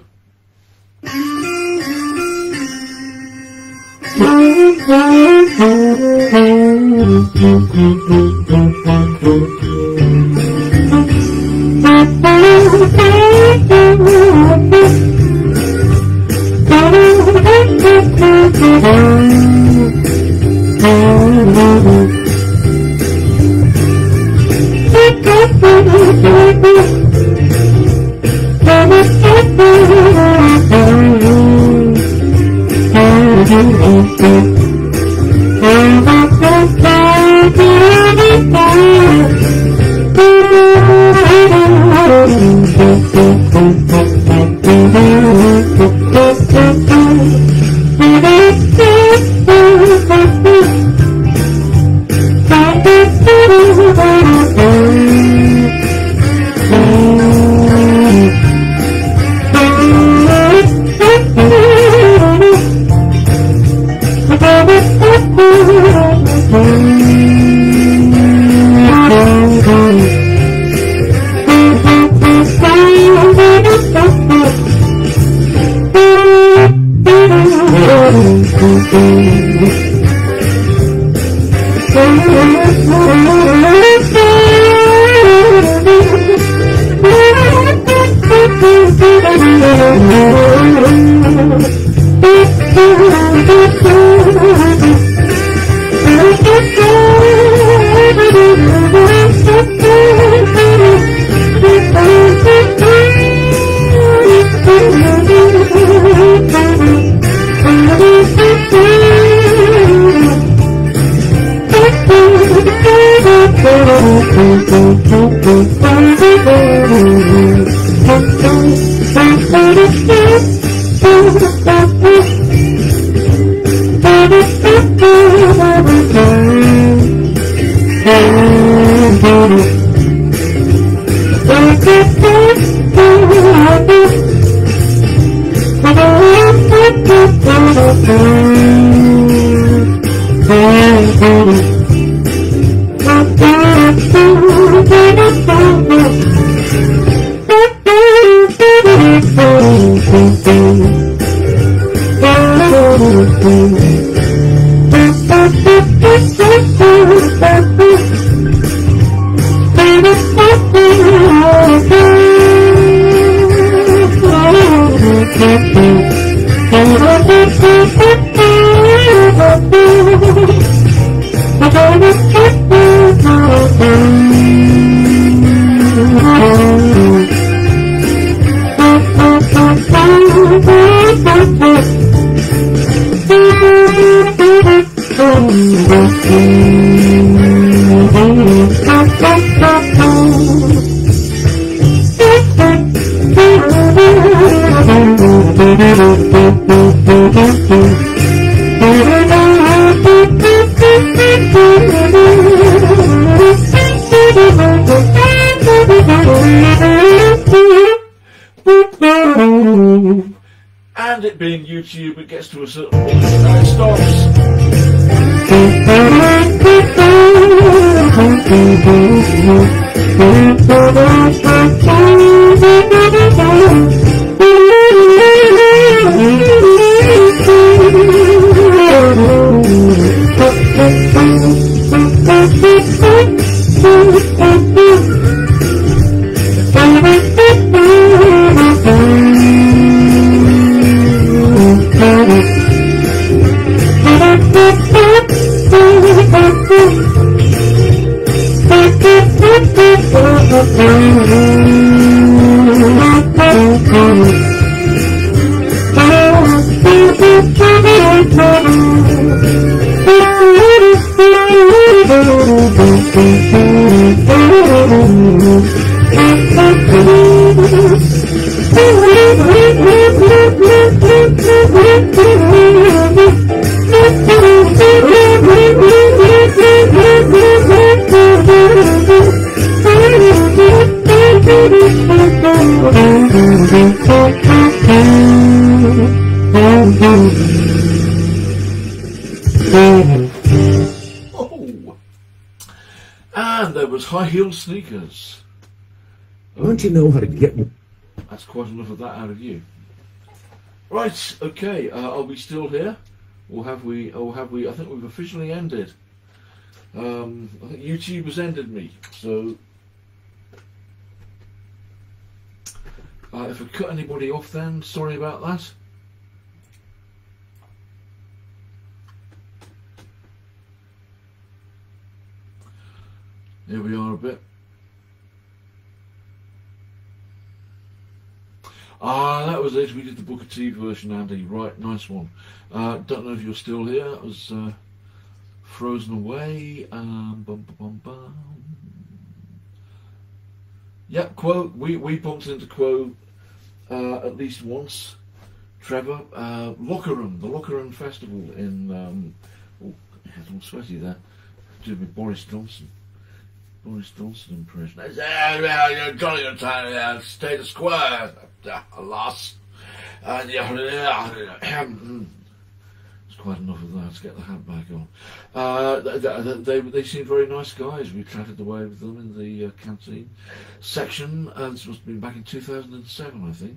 And it being YouTube, it gets to a certain point and it stops. And there was high-heeled sneakers. Don't you know how to get... That's quite enough of that out of you. Right, okay, are we still here? Or have we, I think we've officially ended. I think YouTube has ended me, so... if I cut anybody off then, sorry about that. Here we are a bit. Ah, that was it. We did the Booker T version, Andy. Right, nice one. Don't know if you're still here. That was frozen away. Bum, bum, bum, bum. Yeah, Quo. We bumped into Quo at least once. Trevor, Lockerham, the Lockerham Festival in. Oh, I'm sweaty there. Doing with Boris Johnson. Boris Johnson impression. Jolly good time, status quo, alas. It's quite enough of that. Let's get the hat back on. They seemed very nice guys. We chatted away with them in the canteen section. This must have been back in 2007, I think.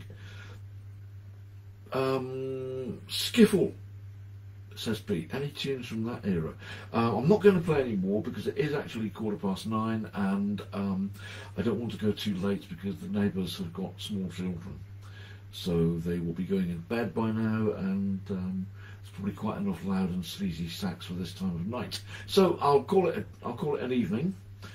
Skiffle, says Pete. Any tunes from that era? I'm not going to play any more because it is actually 9:15 and I don't want to go too late because the neighbours have got small children. So they will be going in bed by now and it's probably quite enough loud and sleazy sax for this time of night. So I'll call it an evening.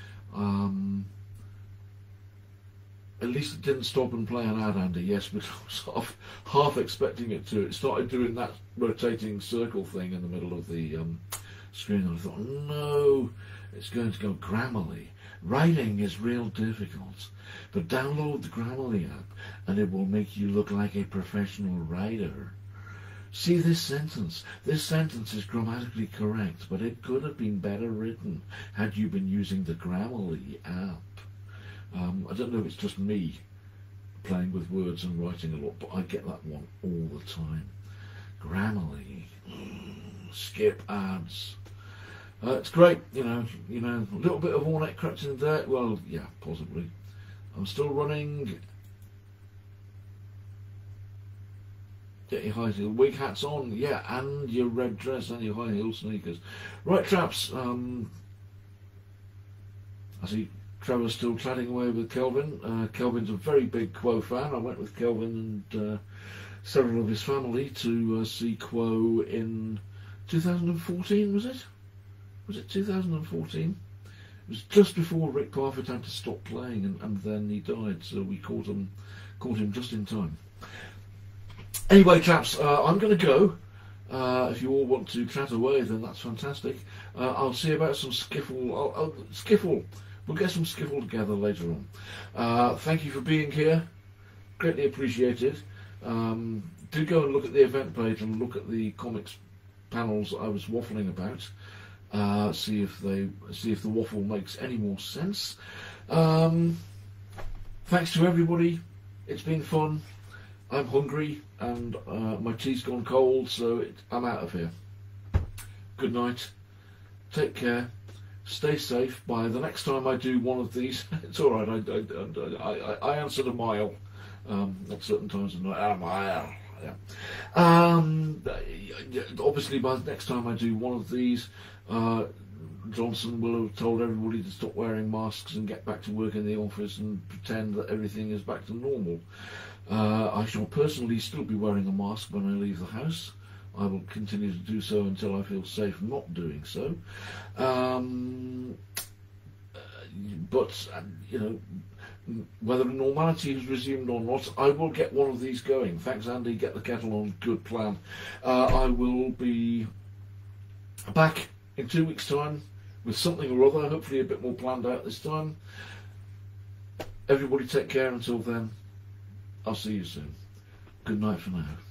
At least it didn't stop and play an ad, Andy, yes, but I was sort of half expecting it to. It started doing that rotating circle thing in the middle of the screen, and I thought, no, it's going to go Grammarly. Writing is real difficult, but download the Grammarly app, and it will make you look like a professional writer. See this sentence. This sentence is grammatically correct, but it could have been better written had you been using the Grammarly app. I don't know if it's just me playing with words and writing a lot, but I get that one all the time. Grammarly. Skip ads. It's great, you know, a little bit of Ornette correcting there. Well, yeah, possibly. I'm still running. Get your high heel wig hats on, yeah, and your red dress and your high heel sneakers. Right, chaps. I see Trevor's still chatting away with Kelvin. Kelvin's a very big Quo fan. I went with Kelvin and several of his family to see Quo in 2014, was it? Was it 2014? It was just before Rick Parfitt had to stop playing, and then he died, so we caught him just in time. Anyway, chaps, I'm going to go. If you all want to chat away, then that's fantastic. I'll see about some skiffle. Skiffle. We'll get some skiffle together later on. Thank you for being here. Greatly appreciated. Do go and look at the event page and look at the comics panels I was waffling about. See if the waffle makes any more sense. Thanks to everybody. It's been fun. I'm hungry and my tea's gone cold, so I'm out of here. Good night. Take care. Stay safe. By the next time I do one of these, it's all right. I answered a mile at certain times of the night. A mile. Yeah. Obviously, by the next time I do one of these, Johnson will have told everybody to stop wearing masks and get back to work in the office and pretend that everything is back to normal. I shall personally still be wearing a mask when I leave the house. I will continue to do so until I feel safe not doing so. But, you know, whether normality has resumed or not, I will get one of these going. Thanks, Andy. Get the kettle on. Good plan. I will be back in 2 weeks' time with something or other, hopefully a bit more planned out this time. Everybody take care until then. I'll see you soon. Good night for now.